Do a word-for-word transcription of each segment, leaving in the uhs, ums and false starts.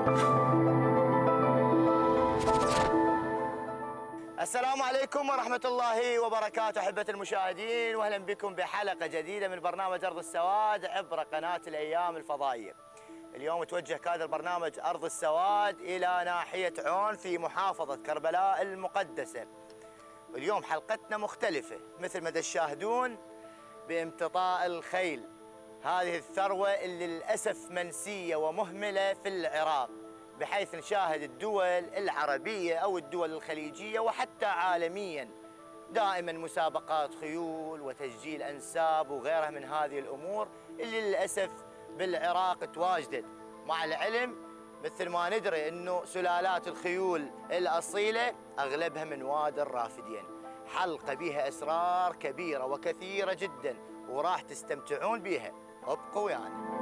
السلام عليكم ورحمة الله وبركاته أحبة المشاهدين، وأهلا بكم بحلقة جديدة من برنامج أرض السواد عبر قناة الأيام الفضائية. اليوم توجه كادر برنامج أرض السواد إلى ناحية عون في محافظة كربلاء المقدسة. اليوم حلقتنا مختلفة مثل ما تشاهدون بامتطاء الخيل، هذه الثروة اللي للأسف منسية ومهملة في العراق، بحيث نشاهد الدول العربية أو الدول الخليجية وحتى عالمياً دائماً مسابقات خيول وتسجيل أنساب وغيرها من هذه الأمور اللي للأسف بالعراق تواجدت، مع العلم مثل ما ندري أنه سلالات الخيول الأصيلة أغلبها من وادي الرافدين. حلقة بها أسرار كبيرة وكثيرة جداً وراح تستمتعون بها، ابقوا ويانا. يعني.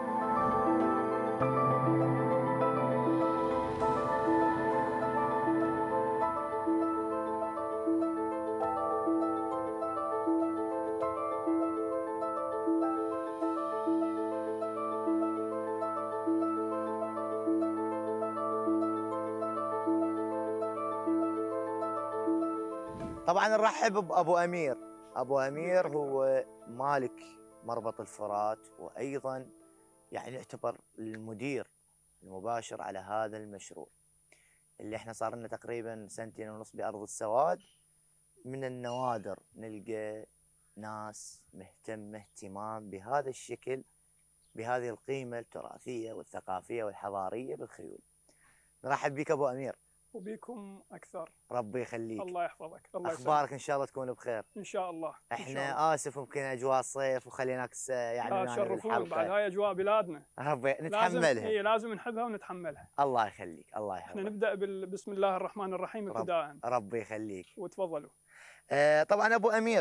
طبعا نرحب بأبو أمير. أبو أمير هو مالك مربط الفرات، وأيضا يعني يعتبر المدير المباشر على هذا المشروع اللي احنا صار لنا تقريبا سنتين ونص بأرض السواد. من النوادر نلقى ناس مهتمة اهتمام بهذا الشكل، بهذه القيمة التراثية والثقافية والحضارية بالخيول. نرحب بك أبو أمير. وبيكم أكثر. ربي يخليك. الله يحفظك. الله يسلمك. أخبارك إن شاء الله تكون بخير. إن شاء الله. احنا إن شاء الله. آسف ممكن أجواء الصيف وخليناك يعني لا تشرفون، بعد هاي أجواء بلادنا. ربي نتحملها. لازم إيه لازم نحبها ونتحملها. الله يخليك. الله يحفظك. احنا نبدأ بسم الله الرحمن الرحيم ابتداء. رب ربي يخليك. وتفضلوا. آه طبعا أبو أمير،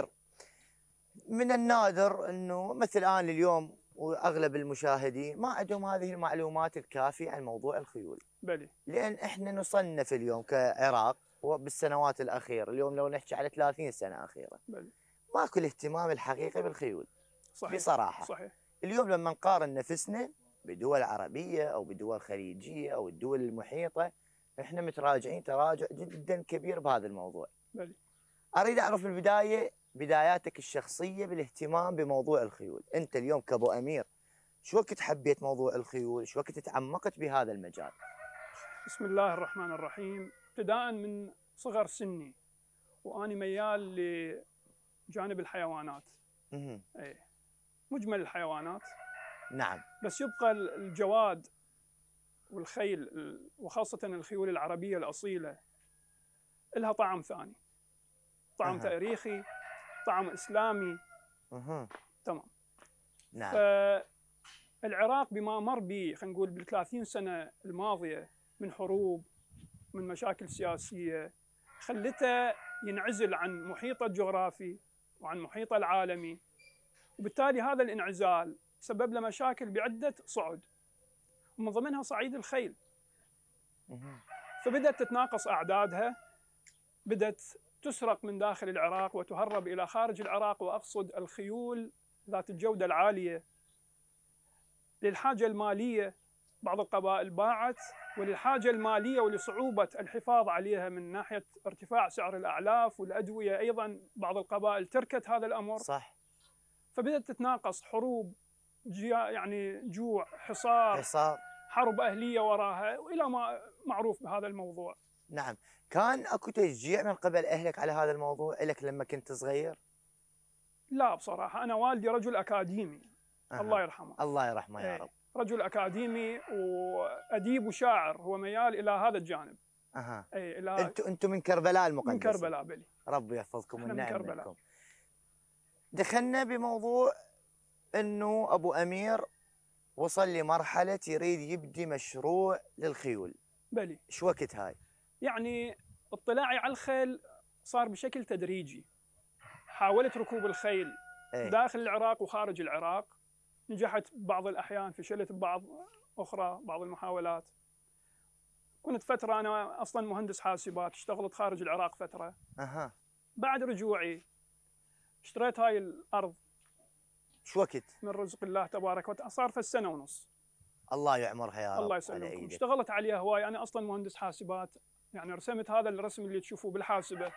من النادر أنه مثل الآن اليوم واغلب المشاهدين ما عندهم هذه المعلومات الكافيه عن موضوع الخيول. بلي. لان احنا نصنف اليوم كعراق وبالسنوات الاخيره، اليوم لو نحكي على ثلاثين سنه اخيره، بلي. ماكو الاهتمام الحقيقي بالخيول. صحيح. بصراحه. صحيح. اليوم لما نقارن نفسنا بدول عربيه او بدول خليجيه او الدول المحيطه، احنا متراجعين تراجع جدا كبير بهذا الموضوع. بلي. اريد اعرف في البدايه بداياتك الشخصيه بالاهتمام بموضوع الخيول. انت اليوم كابو امير شو وقت حبيت موضوع الخيول؟ شو وقت تعمقت بهذا المجال؟ بسم الله الرحمن الرحيم. ابتداء من صغر سني واني ميال لجانب الحيوانات. اها. اي مجمل الحيوانات. نعم. بس يبقى الجواد والخيل وخاصه الخيول العربيه الاصيله لها طعم ثاني، طعم أه. تاريخي، طعم اسلامي. اها. تمام. نعم. فالعراق بما مر به خلينا نقول بال ثلاثين سنه الماضيه من حروب، من مشاكل سياسيه، خلته ينعزل عن محيطه الجغرافي وعن محيطه العالمي، وبالتالي هذا الانعزال سبب له مشاكل بعده صعد، ومن ضمنها صعيد الخيل. اها. فبدات تتناقص اعدادها، بدات تسرق من داخل العراق وتهرب إلى خارج العراق، وأقصد الخيول ذات الجودة العالية. للحاجة المالية بعض القبائل باعت، وللحاجة المالية ولصعوبة الحفاظ عليها من ناحية ارتفاع سعر الأعلاف والأدوية أيضا بعض القبائل تركت هذا الأمر. صح. فبدأت تتناقص حروب، يعني جوع، حصار حصار حرب أهلية وراها، وإلى ما معروف بهذا الموضوع. نعم. كان اكو تشجيع من قبل اهلك على هذا الموضوع لك لما كنت صغير؟ لا بصراحه انا والدي رجل اكاديمي. أه. الله يرحمه. الله يرحمه يا رب. رجل اكاديمي واديب وشاعر، هو ميال الى هذا الجانب. اها. اي الى انتم انتم من كربلاء المقدسه؟ من كربلاء بلي. ربي يحفظكم من والنعم كربلاء. منكم. دخلنا بموضوع انه ابو امير وصل لمرحله يريد يبدي مشروع للخيول. بلي. شو وقت هاي؟ يعني اطلاعي على الخيل صار بشكل تدريجي. حاولت ركوب الخيل ايه؟ داخل العراق وخارج العراق، نجحت بعض الأحيان، فشلت ببعض أخرى بعض المحاولات. كنت فترة أنا أصلاً مهندس حاسبات، اشتغلت خارج العراق فترة. أها. بعد رجوعي اشتريت هاي الأرض. شو وقت؟ من رزق الله تبارك وتعالى، صار في السنة ونص. الله يعمرها يا رب. الله على يسلمكم. إيدك. اشتغلت عليها هواي، انا اصلا مهندس حاسبات، يعني رسمت هذا الرسم اللي تشوفوه بالحاسبه،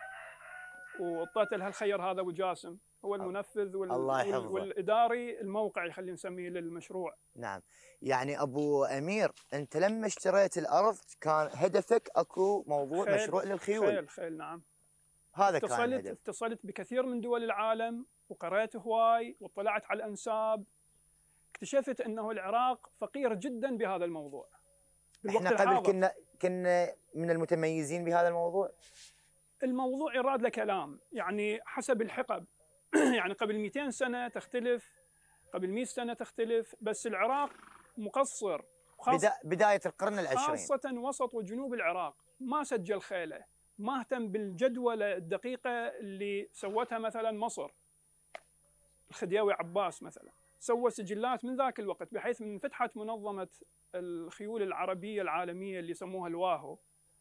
وعطيت لها الخير هذا ابو جاسم هو المنفذ وال... الله وال... يحفظه. والاداري الموقعي خلينا نسميه للمشروع. نعم. يعني ابو امير، انت لما اشتريت الارض كان هدفك اكو موضوع خيل مشروع للخيول. خيل خيل نعم. هذا كان اتصلت الهدف. اتصلت بكثير من دول العالم وقرأت هواي واطلعت على الانساب، اكتشفت انه العراق فقير جدا بهذا الموضوع بالوقت احنا قبل الحاضر. كنا كنا من المتميزين بهذا الموضوع. الموضوع يراد له كلام، يعني حسب الحقب يعني قبل مئتين سنة تختلف، قبل مئة سنة تختلف، بس العراق مقصر خاص بدا بداية القرن العشرين، خاصة وسط وجنوب العراق ما سجل خيله، ما اهتم بالجدولة الدقيقة اللي سوتها مثلا مصر. الخديوي عباس مثلا سوى سجلات من ذاك الوقت، بحيث من فتحت منظمة الخيول العربية العالمية اللي يسموها الواهو،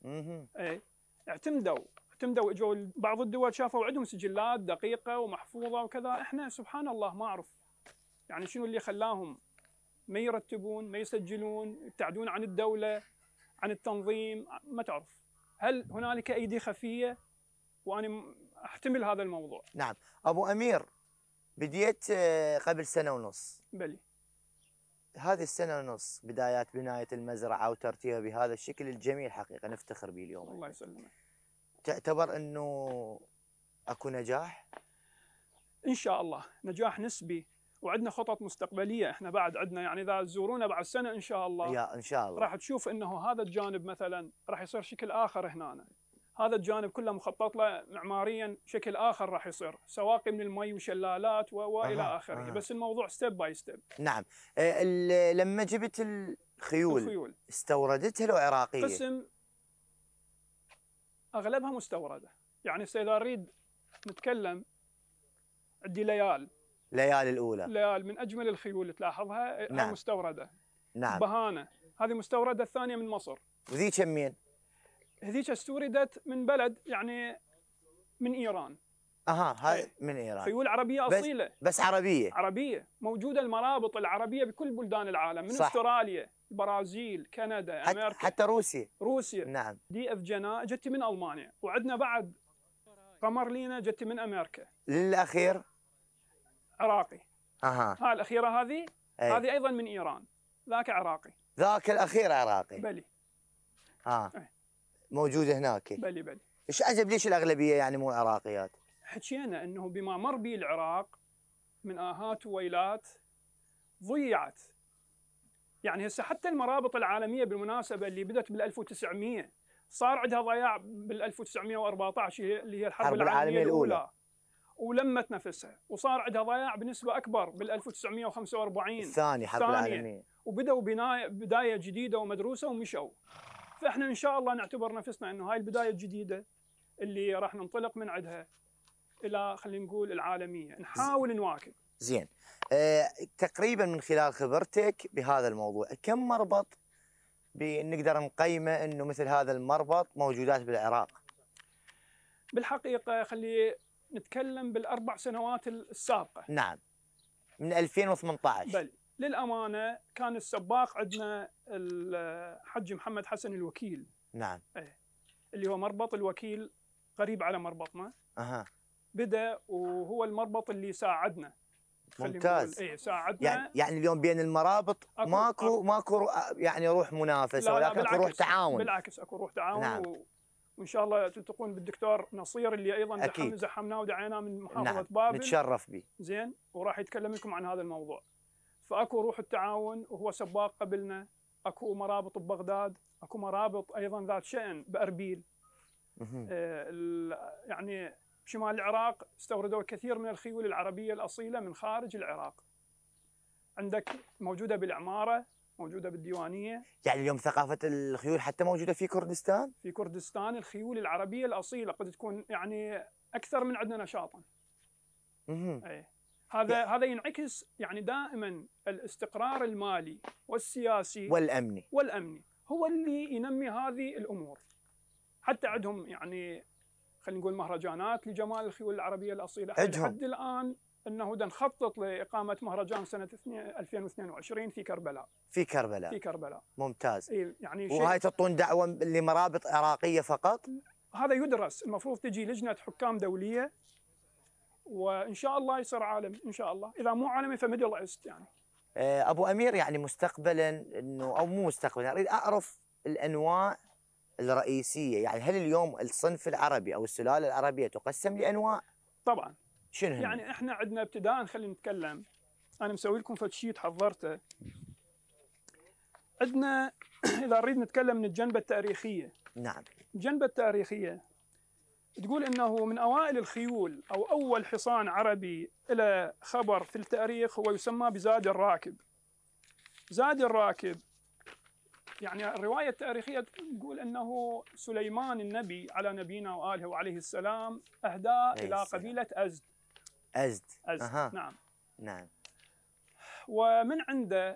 اي اعتمدوا اعتمدوا اجوا بعض الدول شافوا عندهم سجلات دقيقة ومحفوظة وكذا. احنا سبحان الله ما اعرف يعني شنو اللي خلاهم ما يرتبون، ما يسجلون، يبتعدون عن الدولة، عن التنظيم، ما تعرف. هل هنالك ايدي خفية؟ وانا احتمل هذا الموضوع. نعم. ابو امير، بديت قبل سنة ونص. بلي. هذه السنة ونص بدايات بناية المزرعة وترتيبها بهذا الشكل الجميل، حقيقة نفتخر به اليوم. الله يسلمك. تعتبر انه اكو نجاح؟ ان شاء الله نجاح نسبي، وعندنا خطط مستقبليه. احنا بعد عندنا يعني اذا تزورونا بعد سنه ان شاء الله يا ان شاء الله راح تشوف انه هذا الجانب مثلا راح يصير شكل اخر هنا. هذا الجانب كله مخطط له معماريا شكل اخر، راح يصير سواقي من المي وشلالات والى أه اخره. أه. بس الموضوع ستيب باي ستيب. نعم. آه لما جبت الخيول, الخيول استوردتها لو عراقيه؟ قسم اغلبها مستورده. يعني اذا نريد نتكلم، عندي ليال ليالي الاولى. ليال من اجمل الخيول اللي تلاحظها. نعم. مستورده. نعم. بهانه هذه مستورده، الثانيه من مصر. وذي كمين؟ هذيك استوردت من بلد يعني من ايران. اها هاي من ايران. خيول عربيه اصيله. بس, بس عربيه. عربيه موجوده المرابط العربيه بكل بلدان العالم، من صح. استراليا، البرازيل، كندا، حت امريكا، حتى روسيا. روسيا. نعم. دي اف جنا جت من المانيا، وعندنا بعد قمر لينا جت من امريكا. للاخير عراقي. اها. هاي الاخيره هذه أي. هذه ايضا من ايران، ذاك عراقي. ذاك الاخير عراقي. بلي. اه أي. موجوده هناك. بلي بلي. ايش عجب ليش الاغلبيه يعني مو عراقيات؟ حكينا انه بما مر به العراق من آهات وويلات ضيعت. يعني هسه حتى المرابط العالميه بالمناسبه اللي بدات بال ألف وتسعمئة صار عندها ضياع بال ألف وتسعمئة وأربعة عشر اللي هي الحرب الحرب العالميه, العالمية الاولى, الأولى. ولمت نفسها، وصار عندها ضياع بنسبه اكبر بال ألف وتسعمئة وخمسة وأربعين الثاني حرب العالميه، وبداوا بنايه بدايه جديده ومدروسه ومشوا. فاحنا ان شاء الله نعتبر نفسنا انه هاي البدايه الجديده اللي راح ننطلق من عندها الى خلينا نقول العالميه، نحاول نواكب. زين. أه تقريبا من خلال خبرتك بهذا الموضوع، كم مربط بنقدر نقيمه انه مثل هذا المربط موجودات بالعراق؟ بالحقيقه خلي نتكلم بالاربع سنوات السابقه. نعم. من ألفين وثمانية عشر. بل للامانه كان السباق عندنا الحج محمد حسن الوكيل. نعم. ايه اللي هو مربط الوكيل قريب على مربطنا. اها. بدا وهو المربط اللي ساعدنا. ممتاز. ايه ساعدنا. يعني يعني اليوم بين المرابط أكو ماكو أكو ماكو يعني روح منافسه، ولكن اكو روح تعاون. بالعكس اكو روح تعاون. نعم. و... وان شاء الله تلتقون بالدكتور نصير اللي ايضا أكيد. زحمناه ودعيناه من محافظه نعم. بابل. نتشرف به. زين، وراح يتكلم لكم عن هذا الموضوع. فاكو روح التعاون، وهو سباق قبلنا. اكو مرابط ببغداد، اكو مرابط ايضا ذات شأن باربيل. آه يعني بشمال العراق استوردوا الكثير من الخيول العربيه الاصيله من خارج العراق. عندك موجوده بالعماره، موجوده بالديوانيه. يعني اليوم ثقافه الخيول حتى موجوده في كردستان؟ في كردستان الخيول العربيه الاصيله قد تكون يعني اكثر من عندنا نشاطا. اي هذا هذا ينعكس يعني دائما الاستقرار المالي والسياسي والامني والامني هو اللي ينمي هذه الامور. حتى عندهم يعني خلينا نقول مهرجانات لجمال الخيول العربيه الاصيله. عندهم لحد الان انه دا نخطط لاقامه مهرجان سنه ألفين واثنين وعشرين في كربلاء. في كربلاء. في كربلاء. ممتاز. اي يعني وهاي تعطون دعوه لمرابط عراقيه فقط؟ هذا يدرس، المفروض تجي لجنه حكام دوليه وان شاء الله يصير عالمي ان شاء الله، اذا مو عالمي فميدل ايست يعني. ابو امير، يعني مستقبلا انه او مو مستقبلا، اريد اعرف الانواع الرئيسيه، يعني هل اليوم الصنف العربي او السلاله العربيه تقسم لانواع؟ طبعا. شنو هن؟ يعني احنا عندنا ابتداء، خلينا نتكلم، انا مسوي لكم فد شيت حضرته. عندنا اذا نريد نتكلم من الجنبه التاريخيه. نعم. الجنبه التاريخيه تقول انه من اوائل الخيول او اول حصان عربي له خبر في التاريخ هو يسمى بزاد الراكب. زاد الراكب يعني الروايه التاريخيه تقول انه سليمان النبي على نبينا واله وعليه السلام اهداه الى السلام. قبيله ازد. ازد. ازد. أها. نعم. نعم. ومن عنده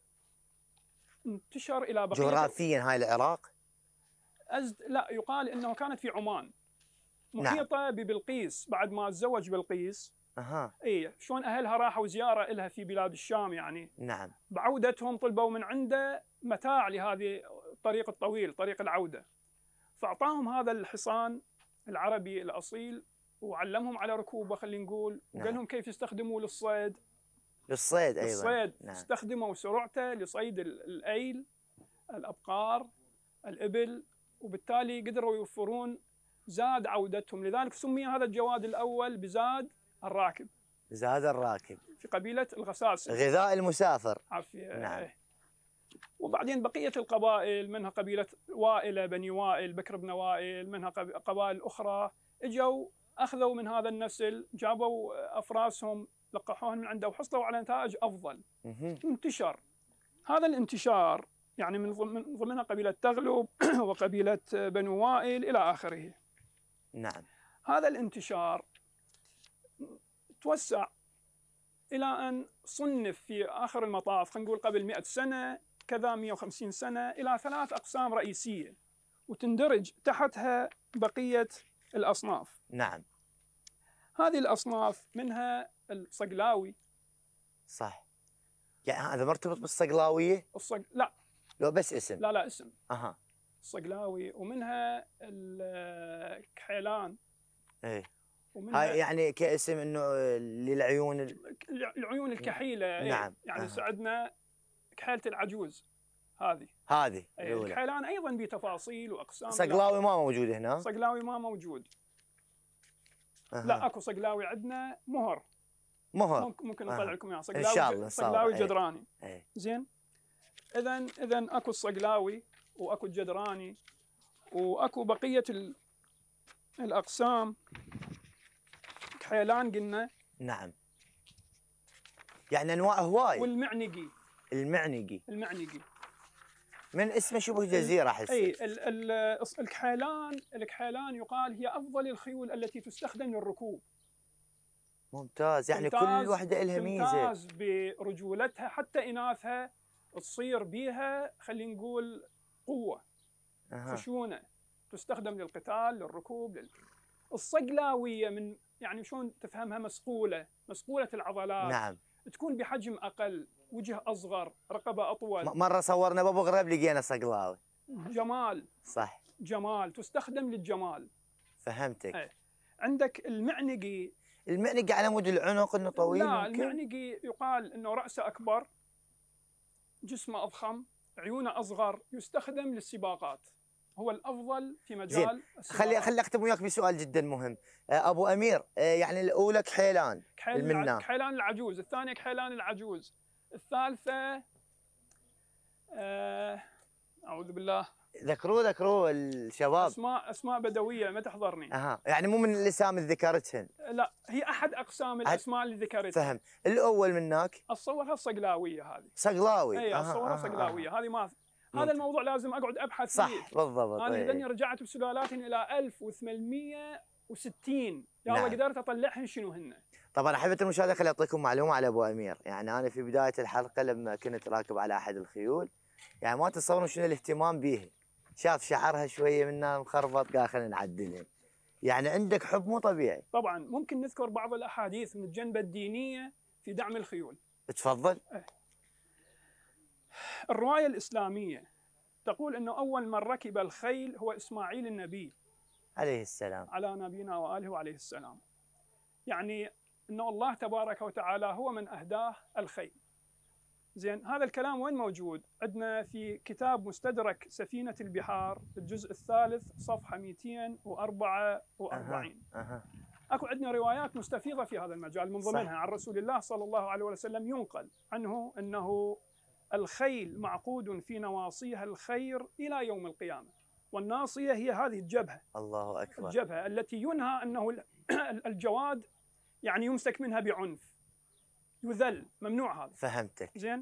انتشر الى بقيه. جغرافيا هاي العراق؟ ازد لا، يقال انه كانت في عمان محيطه نعم. ببلقيس بعد ما تزوج بلقيس. اها. اي شلون اهلها راحوا زياره لها في بلاد الشام يعني. نعم. بعودتهم طلبوا من عنده متاع لهذه الطريق الطويل، طريق العوده. فاعطاهم هذا الحصان العربي الاصيل وعلمهم على ركوبه خلينا نقول، نعم. وقال لهم كيف يستخدموه للصيد. للصيد ايضا. للصيد. نعم. استخدموا سرعته لصيد الايل، الابقار، الابل، وبالتالي قدروا يوفرون زاد عودتهم، لذلك سمي هذا الجواد الاول بزاد الراكب. زاد الراكب في قبيله الغساسه. غذاء المسافر. عافيه. نعم. وبعدين بقيه القبائل، منها قبيله وائله، بني وائل، بكر بن وائل، منها قبائل اخرى اجوا اخذوا من هذا النسل، جابوا افراسهم لقحوهم من عنده وحصلوا على نتائج افضل. انتشر هذا الانتشار يعني من ضمنها قبيله تغلب وقبيله بنو وائل الى اخره. نعم. هذا الانتشار توسع الى ان صنف في اخر المطاف، خلينا نقول قبل مئة سنه كذا مئة وخمسين سنه، الى ثلاث اقسام رئيسيه وتندرج تحتها بقيه الاصناف. نعم. هذه الاصناف منها الصقلاوي. صح. يعني هذا مرتبط بالصقلاويه؟ الصق لا. لو بس اسم؟ لا لا اسم. اها. الصقلاوي، ومنها الكحيلان. ايه. هاي يعني كاسم انه للعيون ال... العيون الكحيله. نعم. يعني أه. عندنا كحيله العجوز هذه. هذه ايه. الكحيلان ايضا بتفاصيل واقسام. صقلاوي ما موجود هنا؟ صقلاوي ما موجود. أه. لا اكو صقلاوي عندنا مهر. مهر. ممكن ممكن نطلع أه. لكم اياه. صقلاوي ان شاء الله. صقلاوي جدراني. ايه. زين. اذا اذا اكو الصقلاوي واكو الجدراني واكو بقيه ال... الاقسام. كحيلان قلنا. نعم. يعني انواع هواي. والمعنقي. المعنقي. المعنقي من اسمه شبه جزيره احس. اي ال ال الكحيلان الكحيلان يقال هي افضل الخيول التي تستخدم للركوب. ممتاز. يعني كل وحده لها ميزه. تمتاز برجولتها، حتى اناثها تصير بيها خلينا نقول قوه. أه. خشونه، تستخدم للقتال، للركوب، لل... الصقلاويه من يعني شلون تفهمها؟ مسقوله، مسقوله العضلات. نعم. تكون بحجم اقل، وجه اصغر، رقبه اطول. مره صورنا بابو غريب لقينا صقلاوي. جمال. صح. جمال، تستخدم للجمال. فهمتك. ايه. عندك المعنقي. المعنقي على مود العنق انه طويل؟ لا ممكن؟ المعنقي يقال انه راسه اكبر، جسمه اضخم، عيونه اصغر، يستخدم للسباقات، هو الافضل في مجال السباقات. خلي خلي اختم وياك بسؤال جدا مهم. ابو امير، يعني الاولى كحيلان المنا. كحيلان العجوز، الثانيه كحيلان العجوز، الثالثه آه اعوذ بالله، ذكروا ذكروا الشباب. اسماء اسماء بدويه ما تحضرني. اها. يعني مو من الاسامي اللي ذكرتهن؟ لا، هي احد اقسام الاسماء اللي ذكرتها. فهم. الاول منك اتصورها الصقلاويه هذه. صقلاوي. اي اتصورها صقلاويه. هذه ما هذا الموضوع لازم اقعد ابحث صح فيه. صح بالضبط. انا لاني رجعت بسلالات الى ألف وثمانمئة وستين، يا الله. نعم. قدرت اطلعهن شنو هن. طبعا احبة المشاهدة، خليني اعطيكم معلومة على ابو امير. يعني انا في بداية الحلقة لما كنت راكب على احد الخيول، يعني ما تتصورون شنو الاهتمام بيها. شاف شعرها شوية منها مخربط، قال خلينا نعدلها. يعني عندك حب مو طبيعي. طبعا ممكن نذكر بعض الأحاديث من الجنبة الدينية في دعم الخيول. تفضل. الرواية الإسلامية تقول أنه أول من ركب الخيل هو إسماعيل النبي عليه السلام، على نبينا وآله وعليه السلام. يعني أنه الله تبارك وتعالى هو من أهداه الخيل. زين، هذا الكلام وين موجود؟ عندنا في كتاب مستدرك سفينة البحار الجزء الثالث صفحة مئتين وأربعة وأربعين. أه. أه. اكو عندنا روايات مستفيضة في هذا المجال، من ضمنها عن رسول الله صلى الله عليه وسلم ينقل عنه أنه الخيل معقود في نواصيها الخير إلى يوم القيامة، والناصية هي هذه الجبهة. الله أكبر. الجبهة التي ينهى أنه الجواد يعني يمسك منها بعنف، يذل، ممنوع هذا. فهمتك. زين،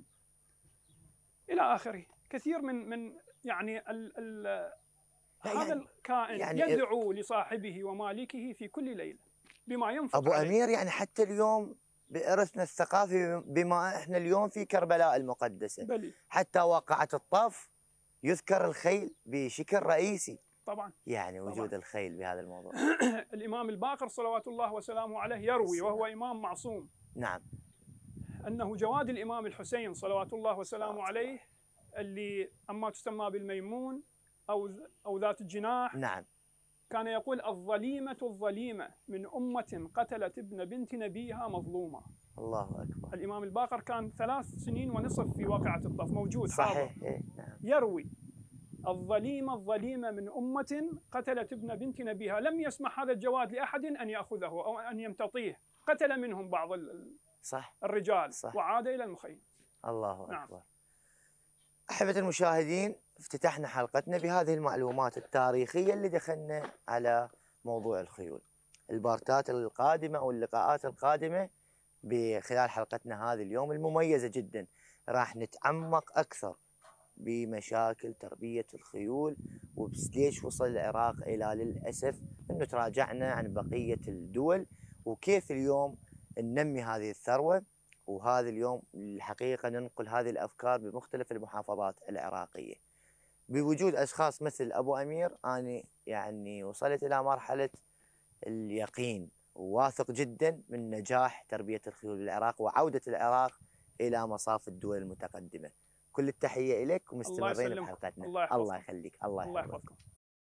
إلى آخره. كثير من من يعني ال ال هذا يعني الكائن يعني يدعو لصاحبه ومالكه في كل ليلة بما ينفق أبو عليه. أمير، يعني حتى اليوم بإرثنا الثقافي، بما إحنا اليوم في كربلاء المقدسة، بلي. حتى واقعة الطف يذكر الخيل بشكل رئيسي. طبعا. يعني وجود طبعا. الخيل بهذا الموضوع. الإمام الباقر صلوات الله وسلامه عليه يروي، وهو إمام معصوم، نعم، أنه جواد الإمام الحسين صلوات الله وسلامه عليه، اللي أما تسمى بالميمون أو أو ذات الجناح، نعم، كان يقول: الظليمة الظليمة من أمة قتلت ابن بنت نبيها مظلومة. الله أكبر. الإمام الباقر كان ثلاث سنين ونصف في واقعة الطف، موجود صحيح. حاضر. إيه. نعم. يروي: الظليمة الظليمة من أمة قتلت ابن بنت نبيها، لم يسمح هذا الجواد لأحد أن يأخذه أو أن يمتطيه، قتل منهم بعض صح. الرجال. صح. وعاد إلى المخيم. الله نعم. أكبر. أحبة المشاهدين، افتتحنا حلقتنا بهذه المعلومات التاريخية اللي دخلنا على موضوع الخيول. البارتات القادمة أو اللقاءات القادمة بخلال حلقتنا هذه اليوم المميزة جدا راح نتعمق أكثر بمشاكل تربية الخيول، وليش وصل العراق إلى للأسف أنه تراجعنا عن بقية الدول، وكيف اليوم ننمي هذه الثروة. وهذا اليوم الحقيقة ننقل هذه الأفكار بمختلف المحافظات العراقية بوجود أشخاص مثل أبو أمير. أنا يعني وصلت إلى مرحلة اليقين، وواثق جدا من نجاح تربية الخيول بالعراق وعودة العراق إلى مصاف الدول المتقدمة. كل التحية إليك، ومستمرين بحلقتنا. الله, الله يخليك. الله, الله يحفظك. يحفظكم.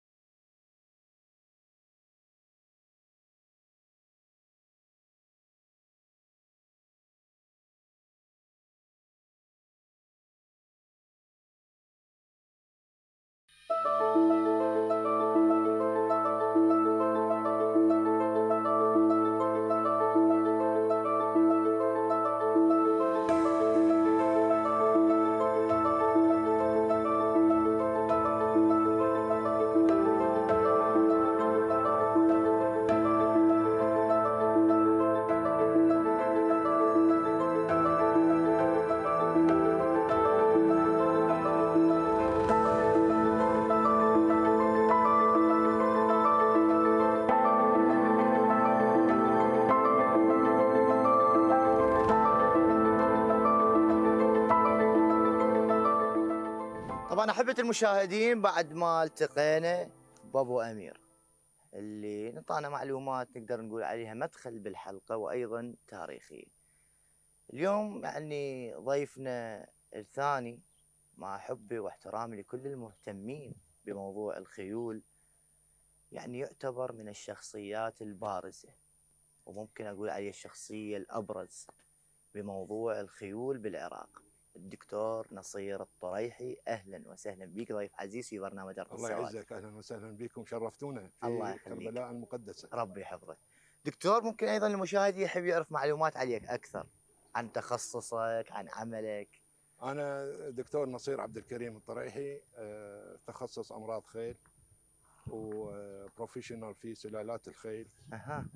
طبعا أحبة المشاهدين، بعد ما التقينا بأبو أمير اللي نطانا معلومات نقدر نقول عليها مدخل بالحلقة وأيضا تاريخية، اليوم يعني ضيفنا الثاني مع حبي واحترامي لكل المهتمين بموضوع الخيول، يعني يعتبر من الشخصيات البارزة، وممكن أقول عليه الشخصية الأبرز بموضوع الخيول بالعراق، الدكتور نصير الطريحي. اهلا وسهلا بك ضيف عزيز في برنامج ارض السواد. الله يعزك، اهلا وسهلا بكم، شرفتونا في الله كربلاء المقدسه. ربي يحفظك. دكتور، ممكن ايضا المشاهد يحب يعرف معلومات عليك اكثر عن تخصصك، عن عملك؟ انا دكتور نصير عبد الكريم الطريحي، تخصص امراض خيل وبروفيشنال في سلالات الخيل. اها.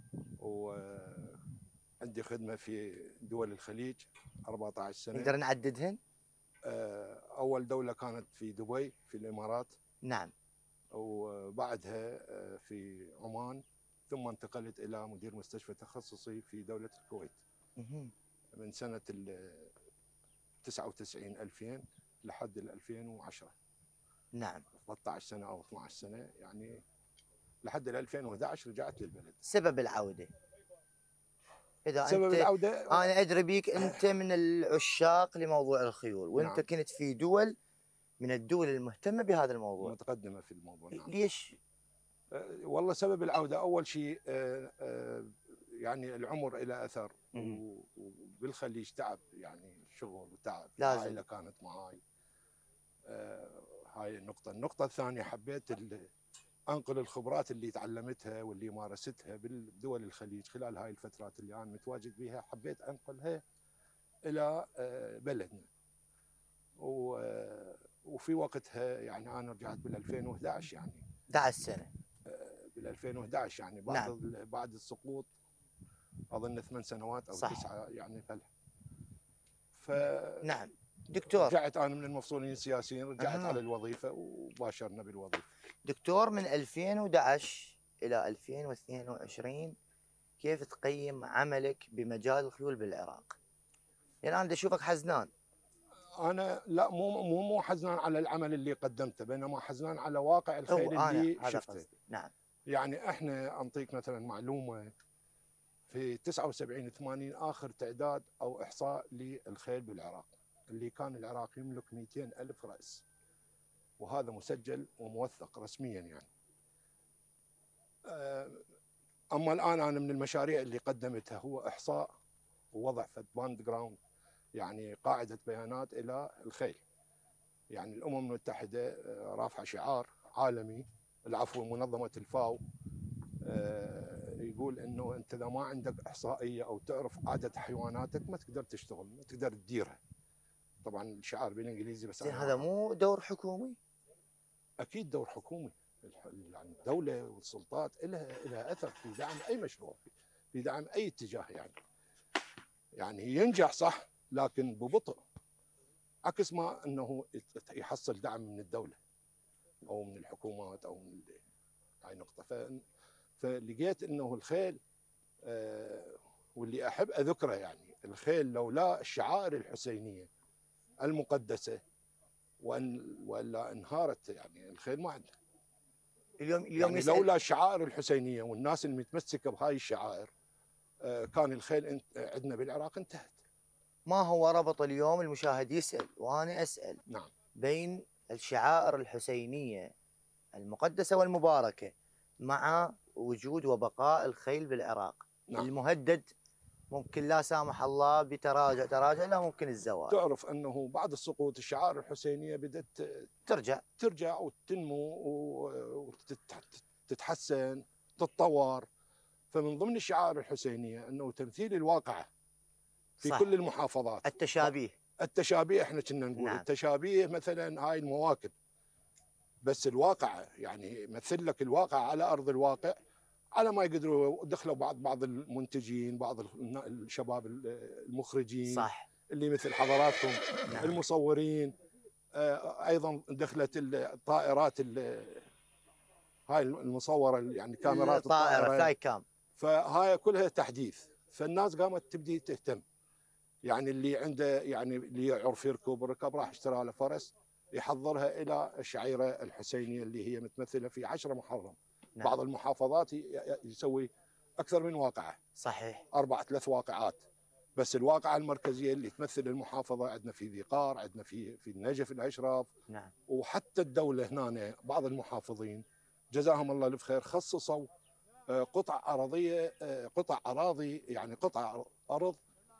وعندي خدمه في دول الخليج أربعة عشر سنه. نقدر نعددهن؟ اول دوله كانت في دبي في الامارات. نعم. وبعدها في عمان، ثم انتقلت الى مدير مستشفى تخصصي في دوله الكويت. مه. من سنه تسعة وتسعين ألفين لحد ألفين وعشرة. نعم. ثلاثة عشر سنه او اثني عشر سنه يعني لحد ألفين وأحد عشر رجعت للبلد. سبب العوده؟ اذا سبب انت العوده انا ادري بيك انت من العشاق لموضوع الخيول، وانت نعم. كنت في دول من الدول المهتمه بهذا الموضوع، متقدمه في الموضوع. نعم. ليش؟ أه والله سبب العوده اول شيء أه أه يعني العمر الى اثر، وبالخليج تعب، يعني شغل وتعب، العائله كانت معاي. أه هاي النقطه. النقطه الثانيه حبيت انقل الخبرات اللي تعلمتها واللي مارستها بالدول الخليج خلال هاي الفترات اللي انا متواجد بها، حبيت انقلها الى بلدنا. وفي وقتها يعني انا رجعت بال ألفين وأحد عشر، يعني أحد عشر سنه بال ألفين وأحد عشر، يعني بعد نعم. بعد السقوط اظن ثمان سنوات او صح. تسعه يعني فل ف نعم دكتور، رجعت انا من المفصولين السياسيين، رجعت أه. على الوظيفه وباشرنا بالوظيفه. دكتور، من ألفين وأحد عشر الى ألفين واثنين وعشرين كيف تقيم عملك بمجال الخيول بالعراق؟ يعني انا بدي اشوفك حزنان. انا لا مو مو مو حزنان على العمل اللي قدمته، بينما حزنان على واقع الخيل اللي شفته. نعم. يعني احنا انطيك مثلا معلومه، في تسعة وسبعين ثمانين اخر تعداد او احصاء للخيل بالعراق، اللي كان العراق يملك مئتين ألف راس، وهذا مسجل وموثق رسميا يعني. اما الان انا من المشاريع اللي قدمتها هو احصاء ووضع فد باند جراوند، يعني قاعده بيانات الى الخيل. يعني الامم المتحده رافعه شعار عالمي، العفو منظمه الفاو يقول انه انت اذا ما عندك احصائيه او تعرف عدد حيواناتك ما تقدر تشتغل، ما تقدر تديرها. طبعا الشعار بالانجليزي بس هذا مو دور حكومي؟ اكيد دور حكومي. يعني الدوله والسلطات لها لها اثر في دعم اي مشروع، في دعم اي اتجاه. يعني يعني ينجح صح لكن ببطء، عكس ما انه يحصل دعم من الدوله او من الحكومات او من هاي نقطه. ف فلقيت انه الخيل آه واللي احب اذكره، يعني الخيل لولا الشعائر الحسينيه المقدسه وان والا انهارت، يعني الخيل ما عندنا اليوم اليوم يعني لولا الشعائر الحسينيه والناس المتمسكه بهاي الشعائر آه كان الخيل عندنا بالعراق انتهت. ما هو ربط اليوم المشاهد يسال وانا اسال نعم بين الشعائر الحسينيه المقدسه والمباركه مع وجود وبقاء الخيل بالعراق؟ نعم. المهدد ممكن لا سامح الله بتراجع تراجع لا ممكن الزوال. تعرف انه بعد السقوط الشعائر الحسينيه بدات ترجع ترجع وتنمو وتتحسن تتطور. فمن ضمن الشعائر الحسينيه انه تمثيل الواقعه في صح. كل المحافظات. التشابيه التشابيه احنا كنا نقول نعم. التشابيه مثلا هاي المواكب، بس الواقع يعني يمثل لك الواقع على ارض الواقع، على ما يقدروا دخلوا بعض بعض المنتجين، بعض الشباب المخرجين صح اللي مثل حضراتكم نعم. المصورين، ايضا دخلت الطائرات هاي المصوره يعني كاميرات الطائره ثاي كام، فهاي كلها تحديث. فالناس قامت تبدي تهتم، يعني اللي عنده يعني اللي يعرف يركب ركب راح اشترى له فرس يحضرها الى الشعيره الحسينيه اللي هي متمثله في عشرة محرم. نعم. بعض المحافظات يسوي اكثر من واقعه. صحيح. اربع ثلاث واقعات، بس الواقعه المركزيه اللي تمثل المحافظه عندنا في ذي قار، عندنا في في النجف الاشراف. نعم. وحتى الدوله هنا بعض المحافظين جزاهم الله الف خير خصصوا قطع ارضيه، قطع اراضي يعني قطع ارض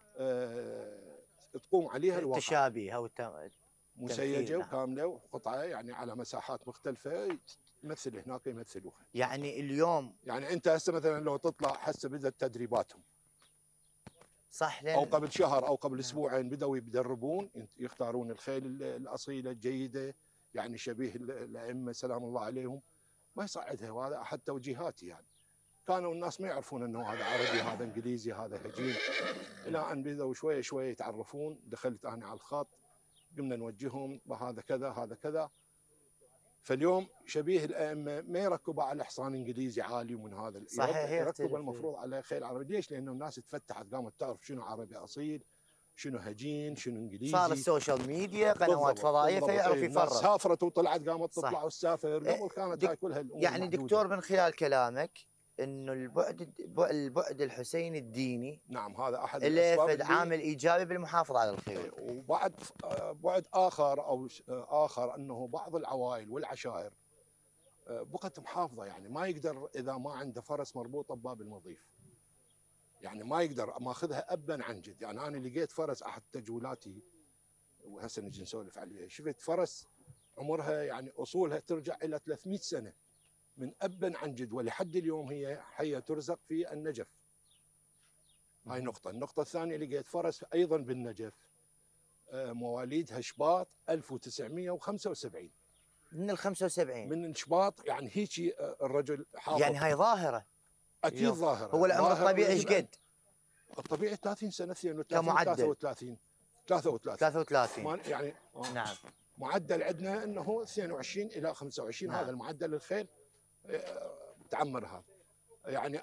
تقوم عليها الواقعه. تشابيه او مسيجه نعم. وكامله وقطعه يعني على مساحات مختلفه يمثل هناك يمثلوها. يعني اليوم يعني انت هسه مثلا لو تطلع هسه بدات تدريباتهم صح لين او قبل شهر او قبل اسبوعين بداوا يدربون يختارون الخيل الاصيله الجيده، يعني شبيه الائمه سلام الله عليهم، ما يصعدها. وهذا احد توجيهاتي. يعني كانوا الناس ما يعرفون انه هذا عربي هذا انجليزي هذا هجين، الى ان بداوا شويه شويه يتعرفون. دخلت انا على الخط قمنا نوجههم بهذا كذا هذا كذا. فاليوم شبيه الائمه ما يركبوا على حصان انجليزي عالي ومن هذا صحيح، يركبوا المفروض على خيل عربي. ليش؟ لانه الناس تفتحت قامت تعرف شنو عربي اصيل، شنو هجين شنو انجليزي. صار السوشيال ميديا قنوات بالضبط فضائيه بالضبط. فيعرف إيه، الناس يفرق. سافرت وطلعت قامت صح. تطلع وتسافر، إيه، قبل كانت دك هاي كلها الامور يعني محدودة. دكتور من خلال كلامك انه البعد البعد الحسيني الديني نعم هذا احد اللي الاسباب فد اللي عامل ايجابي بالمحافظه على الخيول. إيه، وبعد آه، بعد اخر او ش- آه، اخر انه بعض العوائل والعشائر آه، بقت محافظه، يعني ما يقدر اذا ما عنده فرس مربوطه بباب المضيف، يعني ما يقدر ماخذها ابا عن جد. يعني انا لقيت فرس احد تجولاتي وهسه نجي نسولف عليها، شفت فرس عمرها يعني اصولها ترجع الى ثلاثمئة سنه من ابا عن جد، ولحد اليوم هي حيه ترزق في النجف. هاي نقطه. النقطه الثانيه لقيت فرس ايضا بالنجف آه، مواليدها شباط ألف وتسعمئة وخمسة وسبعين. من ال خمسة وسبعين من الشباط، يعني هيك آه، الرجل حافظ. يعني هاي ظاهره. اكيد اليوم. ظاهره. هو العمر ظاهرة الطبيعي ايش ويجب أن- قد؟ الطبيعي ثلاثين سنه، اثنين وثلاثين كمعدل. ثلاثة وثلاثين ثلاثة وثلاثين ثلاثة وثلاثين. ما- يعني آه. نعم. معدل عندنا انه اثنين وعشرين الى خمسة وعشرين. نعم. هذا المعدل الخيل آه، تعمر هذا. يعني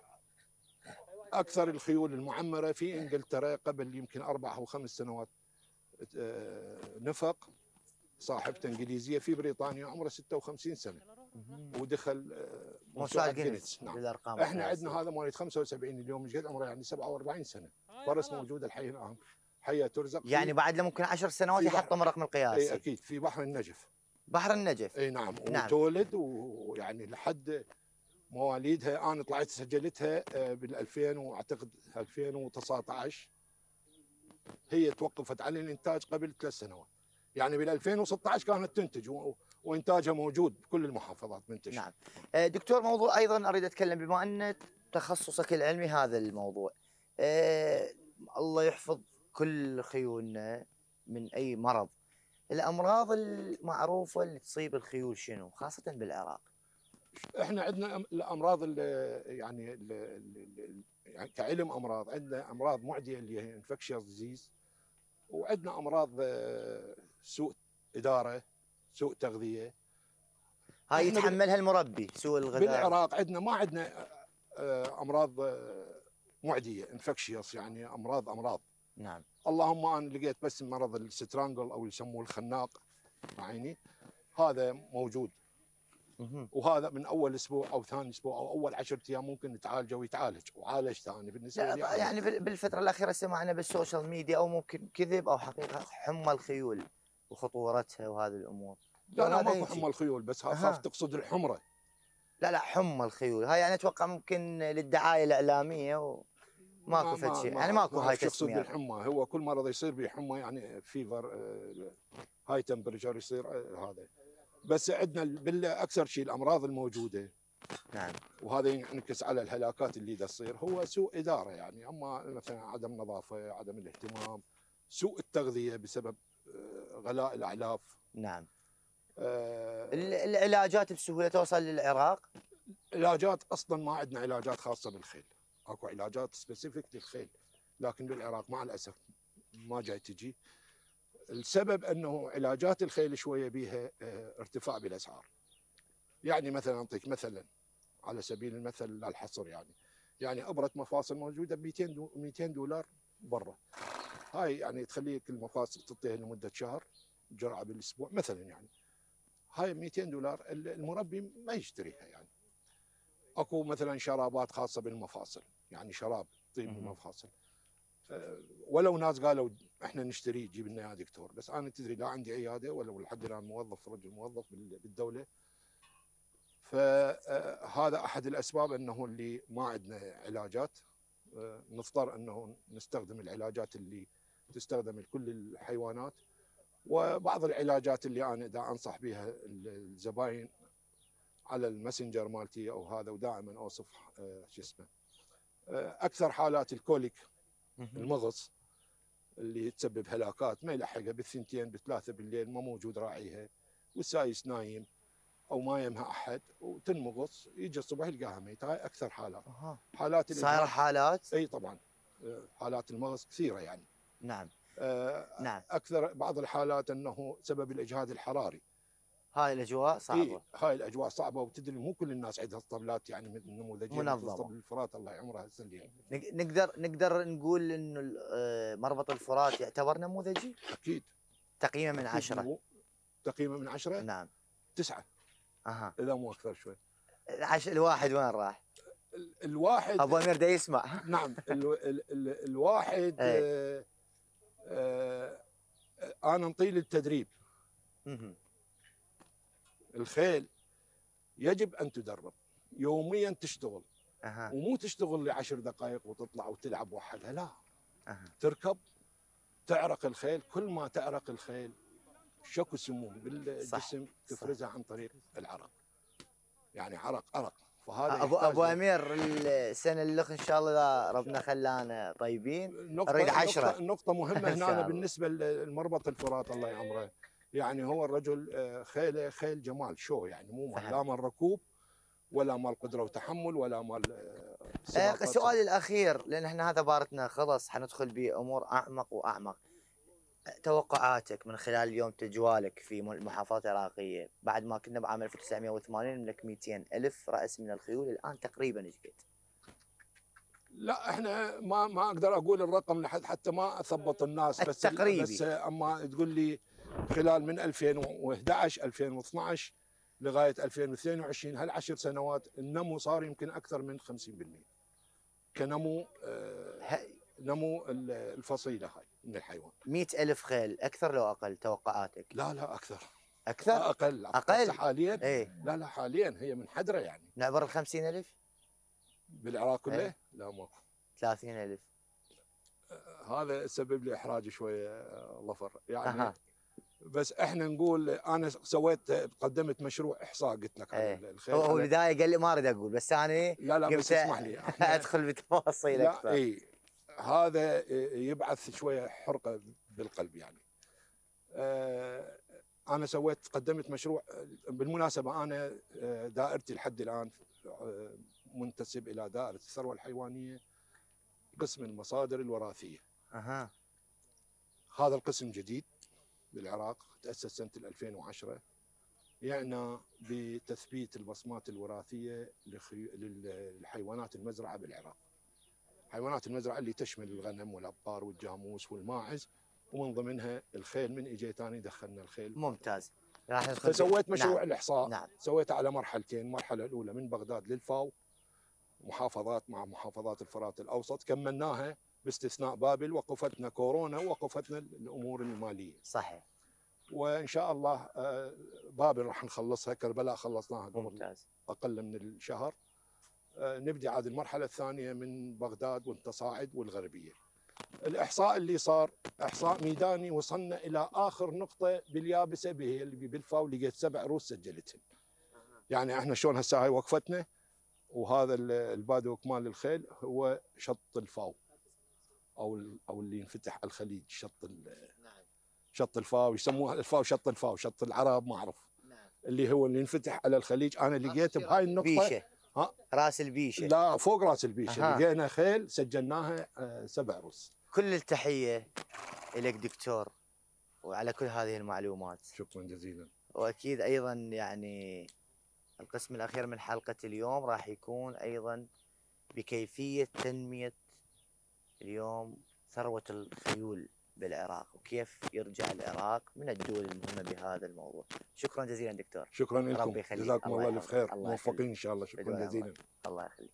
اكثر الخيول المعمره في انجلترا قبل يمكن اربع او خمس سنوات آه، نفق صاحبته انجليزيه في بريطانيا عمره ستة وخمسين سنه ودخل آه، موسوعه جينيس. جينيس. نعم. بالارقام احنا القياسية. عندنا هذا مواليد خمسة وسبعين اليوم ايش قد عمره؟ يعني سبعة وأربعين سنه. فرس موجوده الحين الان حيه ترزق. يعني بعد له ممكن عشر سنوات في بحر- يحطم الرقم القياسي. اي اكيد في بحر النجف. بحر النجف. اي نعم. نعم. وتولد ويعني لحد مواليدها انا طلعت سجلتها آه، بال ألفين واعتقد ألفين وتسعطعش. هي توقفت عن الانتاج قبل ثلاث سنوات. يعني بال ألفين وستة عشر كانت تنتج و- وانتاجها موجود بكل المحافظات منتشر. نعم. آه، دكتور، موضوع ايضا اريد اتكلم بما ان تخصصك العلمي هذا الموضوع. آه، الله يحفظ كل خيولنا من اي مرض. الامراض المعروفه اللي تصيب الخيول شنو؟ خاصه بالعراق. احنا عندنا أم- الامراض اللي يعني اللي اللي يعني كعلم امراض، عندنا امراض معديه اللي هي انفكشن ديزيز، وعندنا امراض آه، سوء اداره، سوء تغذيه. هاي إحنا بال- يتحملها المربي، سوء الغذاء. بالعراق عندنا ما عندنا آه، امراض آه، معديه انفكشيوس، يعني امراض امراض. نعم. اللهم انا لقيت بس مرض السترانجل او اللي يسموه الخناق عيني، هذا موجود. مهم. وهذا من اول اسبوع او ثاني اسبوع او اول عشرة ايام ممكن نتعالجه ويتعالج، وعالج ثاني بالنسبه لا لي طبعاً، عالج. يعني بال- بالفتره الاخيره سمعنا بالسوشيال ميديا او ممكن كذب او حقيقه حمى الخيول وخطورتها وهذه الامور. لا لا وهذا ماكو يجي. حمى الخيول، بس أها. خاف تقصد الحمره. لا لا، حمى الخيول هاي يعني اتوقع ممكن للدعايه الاعلاميه وماكو ما- فد ما- شيء، ما- يعني ماكو ما هاي يقصد تسميه. بالحمى، هو كل مرض يصير به حمى يعني فيفر هاي تمبرجر يصير آه، هذا. بس عندنا بالاكثر شيء الامراض الموجوده، نعم. وهذا ينعكس على الهلاكات اللي دا تصير، هو سوء اداره. يعني اما مثلا عدم نظافه، عدم الاهتمام، سوء التغذيه بسبب آه، غلاء الاعلاف. نعم. آه، ال- العلاجات بسهوله توصل للعراق؟ علاجات اصلا ما عندنا علاجات خاصه بالخيل، اكو علاجات سبيسيفيك للخيل، لكن بالعراق مع الاسف ما جاي تجي. السبب انه علاجات الخيل شويه بيها آه، ارتفاع بالاسعار. يعني مثلا اعطيك مثلا على سبيل المثل لا الحصر، يعني يعني ابره مفاصل موجوده ب مئتين دو مئتين دولار برا. هاي يعني تخليك المفاصل تعطيها لمده شهر جرعه بالاسبوع مثلا، يعني هاي مئتين دولار المربي ما يشتريها. يعني اكو مثلا شرابات خاصه بالمفاصل، يعني شراب طيب مهم. المفاصل. أه، ولو ناس قالوا احنا نشتري جيب لنا يا دكتور، بس انا تدري لا عندي عياده ولو لحد الان موظف، رجل موظف بال- بالدوله. فهذا احد الاسباب انه اللي ما عندنا علاجات. أه، نضطر انه نستخدم العلاجات اللي تستخدم لكل الحيوانات، وبعض العلاجات اللي انا دا انصح بها الزباين على الماسنجر مالتي او هذا، ودائما اوصف أه، شو اسمه أه، اكثر حالات الكوليك مهم. المغص اللي تسبب هلاكات ما يلحقها بالثنتين بثلاثه بالليل، ما موجود راعيها والسايس نايم او ما يمها احد وتنمغص، يجي الصبح يلقاها ميت. هاي اكثر حالات. أها. حالات صايره الإجهاض- حالات؟ اي طبعا آه، حالات المغص كثيره يعني. نعم. آه، نعم. اكثر بعض الحالات انه سبب الاجهاد الحراري. هاي الاجواء صعبه. إيه هاي الاجواء صعبه، وتدري مو كل الناس عندها اسطبلات يعني نموذجيه منظمه. اسطبل الفرات الله يعمرها هسه اليوم. نقدر نقدر نقول انه مربط الفرات يعتبر نموذجي؟ اكيد. تقييمه من عشرة؟ تقييمه من عشرة؟ نعم. تسعة. اها. اذا مو اكثر شوي. العش... الواحد وين راح؟ ال... الواحد ابو امير دا يسمع. نعم ال... ال... ال... الواحد آه... آه... انا نطيل التدريب. الخيل يجب ان تدرب يوميا تشتغل. أه. ومو تشتغل لعشر دقائق وتطلع وتلعب وحدها، لا. أه. تركب تعرق الخيل، كل ما تعرق الخيل شكو سموم بالجسم تفرزها عن طريق العرق، يعني عرق عرق. فهذا ابو ابو امير السنه اللي ان شاء الله اذا ربنا خلانا طيبين نريد عشرة. نقطه مهمه هنا بالنسبه للمربط الفرات الله يعمره، يعني هو الرجل خيله خيل جمال شو، يعني مو مال لا مال ركوب ولا مال قدره وتحمل ولا مال سؤالي الاخير، لان احنا هذا بارتنا خلص حندخل بامور اعمق واعمق. توقعاتك من خلال اليوم تجوالك في المحافظات العراقيه، بعد ما كنا بعام ألف وتسعمئة وثمانين نملك مئتين ألف راس من الخيول، الان تقريبا ايش قد؟ لا احنا ما ما اقدر اقول الرقم لحد حتى ما اثبط الناس، بس تقريبي. بس اما تقول لي خلال من ألفين وأحد عشر ألفين واثنعش لغايه ألفين واثنين وعشرين هالعشر سنوات النمو صار يمكن اكثر من خمسين بالمئة كنمو آه نمو الفصيله هاي من الحيوان. مئة ألف خيل اكثر لو اقل توقعاتك؟ لا لا اكثر. اكثر؟ اقل اقل حاليا. ايه؟ لا لا حاليا هي منحدره يعني. نعبر ال خمسين ألف بالعراق كله؟ ايه؟ لا ماكو. ثلاثين ألف. آه هذا سبب لي احراج شويه آه ظفر يعني. أه. بس احنا نقول انا سويت قدمت مشروع احصاء قلت لك ايه. على الخيل. هو البدايه قال لي ما اريد اقول، بس انا لا لا بس اسمح لي ادخل بتفاصيل اكثر. اي هذا يبعث شويه حرقه بالقلب يعني. آه انا سويت قدمت مشروع بالمناسبه، انا دائرتي لحد الان منتسب الى دائره الثروه الحيوانيه قسم المصادر الوراثيه. اها. هذا القسم جديد بالعراق، تأسس سنة ألفين وعشرة، يعنى بتثبيت البصمات الوراثية للحيوانات المزرعة بالعراق. حيوانات المزرعة اللي تشمل الغنم والأبقار والجاموس والماعز، ومن ضمنها الخيل. من اجيت ثاني دخلنا الخيل. ممتاز. راح ندخل فسويت مشروع نعم. الإحصاء. نعم. سويته على مرحلتين، المرحلة الأولى من بغداد للفاو، محافظات مع محافظات الفرات الأوسط، كملناها باستثناء بابل، وقفتنا كورونا وقفتنا الامور الماليه. صحيح. وان شاء الله بابل راح نخلصها، كربلاء خلصناها ممتاز اقل من الشهر. نبدي عاد المرحله الثانيه من بغداد والتصاعد والغربيه. الاحصاء اللي صار احصاء ميداني، وصلنا الى اخر نقطه باليابسه به اللي بالفاو، لقيت سبع روس سجلتهن. يعني احنا شلون هسه هاي وقفتنا، وهذا البادوك مال الخيل هو شط الفاو، او او اللي ينفتح على الخليج، شط نعم. شط الفاو، يسموها الفاو شط الفاو، شط العرب ما اعرف. نعم. اللي هو اللي ينفتح على الخليج. انا لقيت بهاي النقطه بيشه. ها راس البيشه. لا فوق راس البيشه. أه. لقينا خيل سجلناها آه سبع روس. كل التحيه لك دكتور وعلى كل هذه المعلومات. شكرا جزيلا. واكيد ايضا يعني القسم الاخير من حلقه اليوم راح يكون ايضا بكيفيه تنميه اليوم ثروة الخيول بالعراق، وكيف يرجع العراق من الدول المهمة بهذا الموضوع. شكرا جزيلا دكتور. شكرا لكم، جزاكم الله الف خير، موفقين ان شاء الله. شكرا جزيلا. الله يخليك.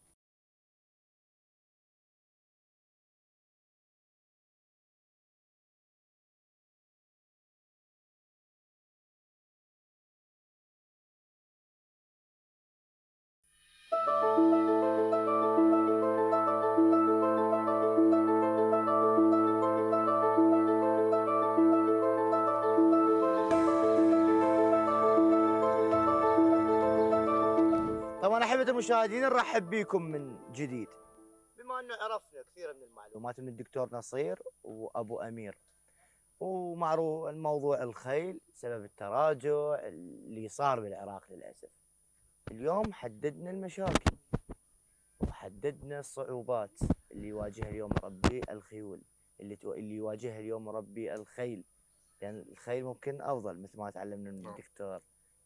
طبعا احبة المشاهدين نرحب بكم من جديد. بما انه عرفنا كثير من المعلومات من الدكتور نصير وابو امير، ومعروف الموضوع الخيل سبب التراجع اللي صار بالعراق للاسف. اليوم حددنا المشاكل وحددنا الصعوبات اللي يواجهها اليوم مربي الخيول، اللي اللي يواجهها اليوم مربي الخيل، لان يعني الخيل ممكن افضل مثل ما تعلمنا من الدكتور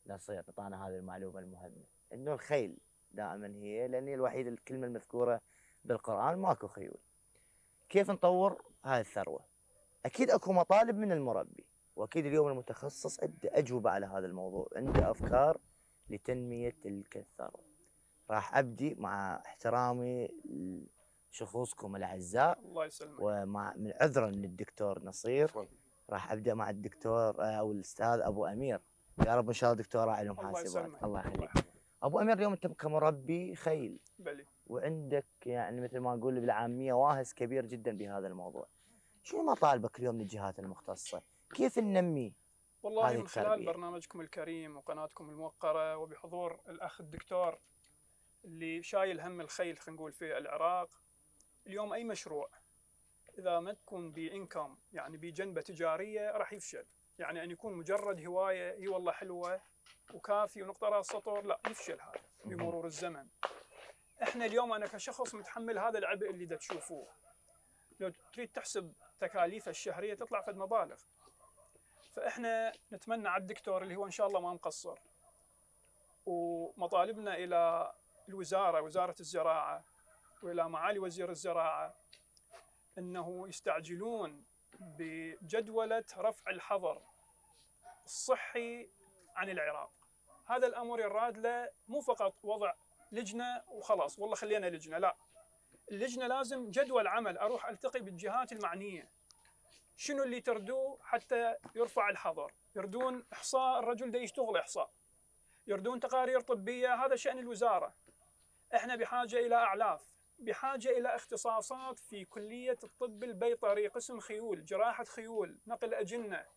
نصير اعطانا هذه المعلومه المهمه، انه الخيل دائما هي، لان هي الوحيده الكلمه المذكوره بالقران، ماكو خيول. كيف نطور هذه الثروه؟ اكيد اكو مطالب من المربي، واكيد اليوم المتخصص عنده اجوبه على هذا الموضوع، عنده افكار لتنميه تلك الثروه. راح ابدي مع احترامي لشخوصكم الاعزاء، الله يسلمك. ومع من عذرا للدكتور نصير، راح ابدا مع الدكتور او الاستاذ ابو امير. يا رب ان شاء الله دكتوراه علوم الله حاسبات. يسلمك. الله يخليك. ابو امير، اليوم انت كمربي خيل، بلي. وعندك يعني مثل ما نقول بالعاميه واهس كبير جدا بهذا الموضوع. شو مطالبك اليوم للجهات المختصه؟ كيف ننمي والله هذه من خلال التربية؟ برنامجكم الكريم وقناتكم الموقرة، وبحضور الأخ الدكتور اللي شايل هم الخيل خلينا نقول في العراق، اليوم أي مشروع إذا ما تكون بإنكم يعني بجنبة تجارية راح يفشل. يعني أن يكون مجرد هواية هي والله حلوة وكافي ونقطة راس سطر، لا، يفشل هذا بمرور الزمن. احنا اليوم انا كشخص متحمل هذا العبء اللي دا تشوفوه. لو تريد تحسب تكاليفه الشهريه تطلع فد مبالغ. فاحنا نتمنى على الدكتور اللي هو ان شاء الله ما مقصر، ومطالبنا الى الوزاره، وزاره الزراعه، والى معالي وزير الزراعه، انه يستعجلون بجدوله رفع الحظر الصحي عن العراق. هذا الامر يراد له مو فقط وضع لجنه وخلاص والله خلينا لجنه، لا، اللجنه لازم جدول عمل، اروح التقي بالجهات المعنيه، شنو اللي تردوه حتى يرفع الحظر. يردون احصاء، الرجل ده يشتغل احصاء، يردون تقارير طبيه، هذا شان الوزاره. احنا بحاجه الى اعلاف، بحاجه الى اختصاصات في كليه الطب البيطري، قسم خيول، جراحه خيول، نقل اجنه.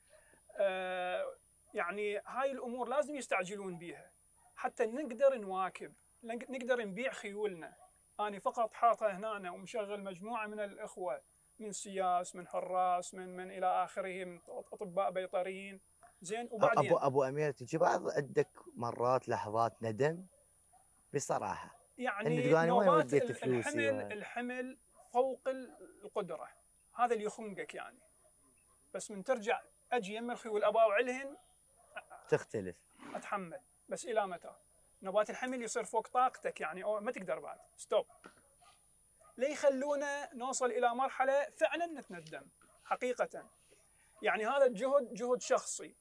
آه يعني هاي الامور لازم يستعجلون بيها حتى نقدر نواكب، نقدر نبيع خيولنا. أنا فقط حاطها هنا ومشغل مجموعة من الإخوة من سياس، من حراس، من من إلى آخره، من أطباء بيطريين، زين. وبعدين أبو أبو أمير، تجي بعض عندك مرات لحظات ندم بصراحة، يعني تقول أنا وين نوبات وديت فلوسي؟ الحمل الحمل فوق القدرة، هذا اللي يخنقك يعني. بس من ترجع أجي يم الخيول أبا وعلهن تختلف، أتحمل، بس إلى متى؟ نوبات الحمل يصير فوق طاقتك يعني، أو ما تقدر بعد، ستوب. لا يخلونا نوصل إلى مرحلة فعلا نتندم حقيقة. يعني هذا الجهد جهد شخصي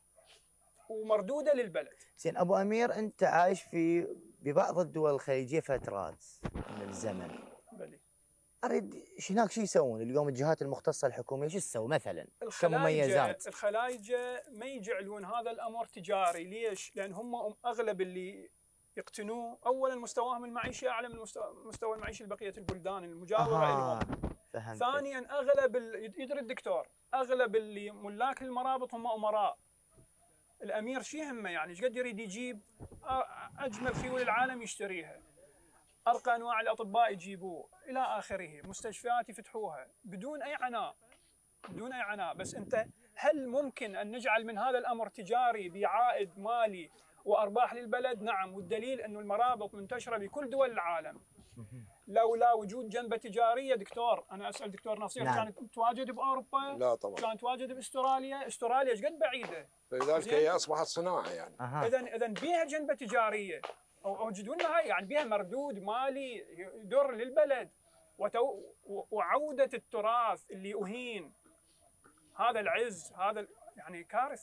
ومردودة للبلد. زين أبو أمير، أنت عايش في ببعض الدول الخليجية فترات من الزمن. بلي. أريد هناك شو يسوون اليوم الجهات المختصة الحكومية؟ شو تسوي مثلا الخلايجة كمميزات؟ الخلايجة ما يجعلون هذا الأمر تجاري. ليش؟ لأن هم أغلب اللي يقتنوه أولا مستواهم المعيشي أعلى من مستوى, مستوى المعيشي لبقية البلدان المجاورة آه. لهم. فهمت. ثانيا أغلب يدري الدكتور أغلب اللي ملاك المرابط هم أمراء. الأمير شي همه يعني ايش قد يريد يجيب أجمل خيول العالم يشتريها، أرقى أنواع الأطباء يجيبوه إلى آخره، مستشفيات يفتحوها بدون أي عناء، بدون أي عناء. بس أنت هل ممكن أن نجعل من هذا الأمر تجاري بعائد مالي وأرباح للبلد؟ نعم، والدليل أنه المرابط منتشرة بكل دول العالم. لولا وجود جنبة تجارية دكتور، أنا أسأل دكتور نصير، نعم. كانت تواجد بأوروبا؟ لا طبعا. كانت تواجد بأستراليا؟ أستراليا ايش قد بعيدة؟ فلذلك هي أصبحت صناعة يعني. إذا إذا بيها جنبة تجارية، أو أوجدوا لنا يعني بيها مردود مالي يدر للبلد، وتو وعودة التراث اللي أهين، هذا العز، هذا يعني كارثة.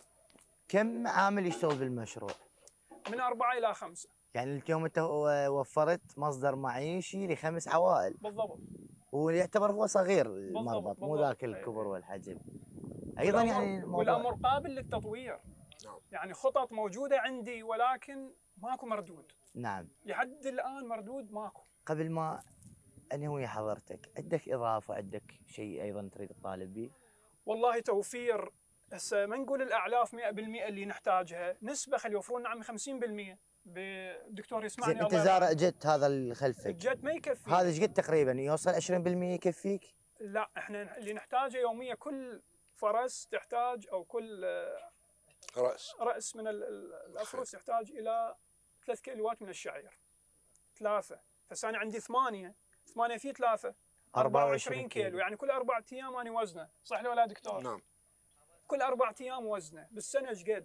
كم عامل يشتغل بالمشروع؟ من أربعة إلى خمسة. يعني اليوم أنت وفرت مصدر معيشي لخمس عوائل. بالضبط. ويعتبر هو صغير المربط، مو ذاك بالضبط. الكبر والحجم. أيضا يعني الموضوع والأمر قابل للتطوير. نعم. يعني خطط موجودة عندي ولكن ماكو مردود. نعم. لحد الآن مردود ماكو. قبل ما أنهي حضرتك، عندك إضافة، عندك شيء أيضا تريد تطالب به؟ والله توفير، هسه ما نقول الأعلاف مئة بالمئة اللي نحتاجها، نسبة خلي يوفرون عن خمسين بالمئة. بالدكتور يسمعني. زين، أنت زارع جت هذا اللي خلفك. الجت ما يكفي. هذا ايش قد تقريبا يوصل عشرين بالمئة يكفيك؟ لا، احنا اللي نحتاجه يوميا كل فرس تحتاج، او كل رأس رأس من الأفرس يحتاج إلى ثلاث كيلوات من الشعير. ثلاثة، فأنا عندي ثمانية، ثمانية في ثلاثة أربعة وعشرين كيلو. يعني كل أربعة أيام أنا وزنه، صح ولا لا دكتور؟ نعم. كل أربعة أيام وزنه، بالسنة ايش قد؟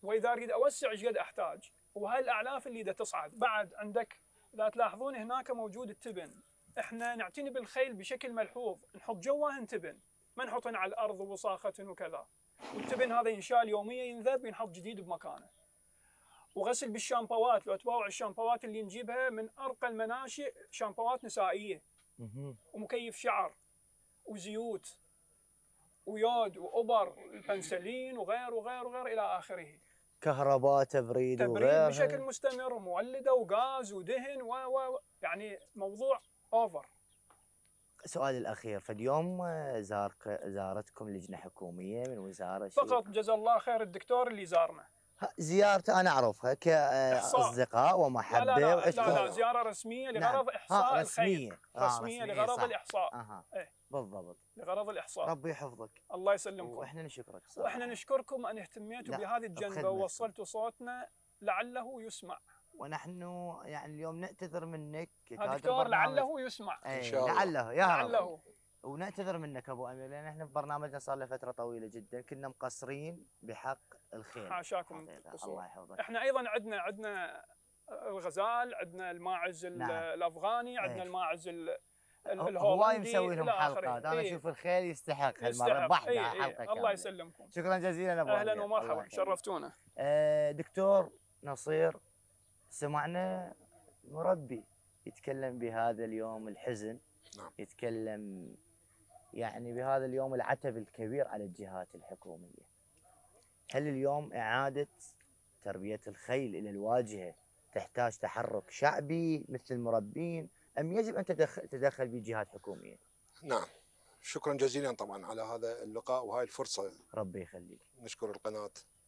واذا اريد اوسع ايش قد احتاج، وهاي الاعلاف اللي دا تصعد. بعد عندك اذا تلاحظون هناك موجود التبن، احنا نعتني بالخيل بشكل ملحوظ، نحط جواهن تبن، ما نحطهن على الارض ووساخة وكذا. والتبن هذا ينشال يوميا، ينذب، ينحط جديد بمكانه. وغسل بالشامبوات، لو تباوع الشامبوات اللي نجيبها من ارقى المناشئ شامبوات نسائيه، ومكيف شعر وزيوت ويود وابر البنسلين وغير وغير وغير الى اخره. كهرباء، تبريد تبريد وغيرها بشكل مستمر، ومولده وغاز ودهن و و يعني موضوع اوفر. سؤالي الاخير، فاليوم زارك زارتكم لجنه حكوميه من وزاره فقط جزا الله خير الدكتور اللي زارنا. زيارته انا اعرفها كاصدقاء ومحبه. لا لا, وعشت لا, لا زياره رسميه لغرض نعم. احصاء رسميه الخيل. رسميه آه لغرض صح. الاحصاء. اها ايه بالضبط، لغرض الاحصاء. ربي يحفظك. الله يسلمكم. واحنا نشكرك صراحه. واحنا نشكركم ان اهتميتوا بهذه الجنبه ووصلتوا صوتنا لعله يسمع. ونحن يعني اليوم نعتذر منك دكتور، لعله يسمع ان شاء الله. لعله يا رب. لعله. ونعتذر منك ابو امير، لان احنا في برنامجنا صار له فتره طويله جدا كنا مقصرين بحق الخير. حاشاكم. الله يحفظك. احنا ايضا عندنا عندنا الغزال، عندنا الماعز نعم. الافغاني، عندنا ايه. الماعز الهولندي. هواي مسوي لهم حلقات، انا اشوف ايه. الخيل يستحق هالمره بحث ايه حلقه ايه. كاملة. الله يسلمكم. شكرا جزيلا ابو اهلا ومرحبا، شرفتونا. آه دكتور نصير، سمعنا مربي يتكلم بهذا اليوم الحزن، نعم. يتكلم يعني بهذا اليوم العتب الكبير على الجهات الحكومية. هل اليوم إعادة تربية الخيل إلى الواجهة تحتاج تحرك شعبي مثل المربين، أم يجب أن تتدخل بجهات حكومية؟ نعم، شكرا جزيلا طبعا على هذا اللقاء وهاي الفرصة. ربي يخليك. نشكر القناة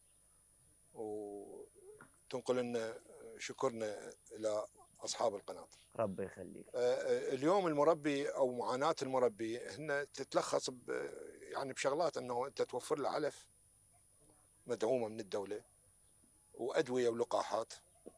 وتنقل لنا شكرنا إلى أصحاب القناة. ربي يخليك. اليوم المربي أو معاناة المربي هن تتلخص يعني بشغلات، أنه أنت توفر له علف مدعومة من الدولة وأدوية ولقاحات،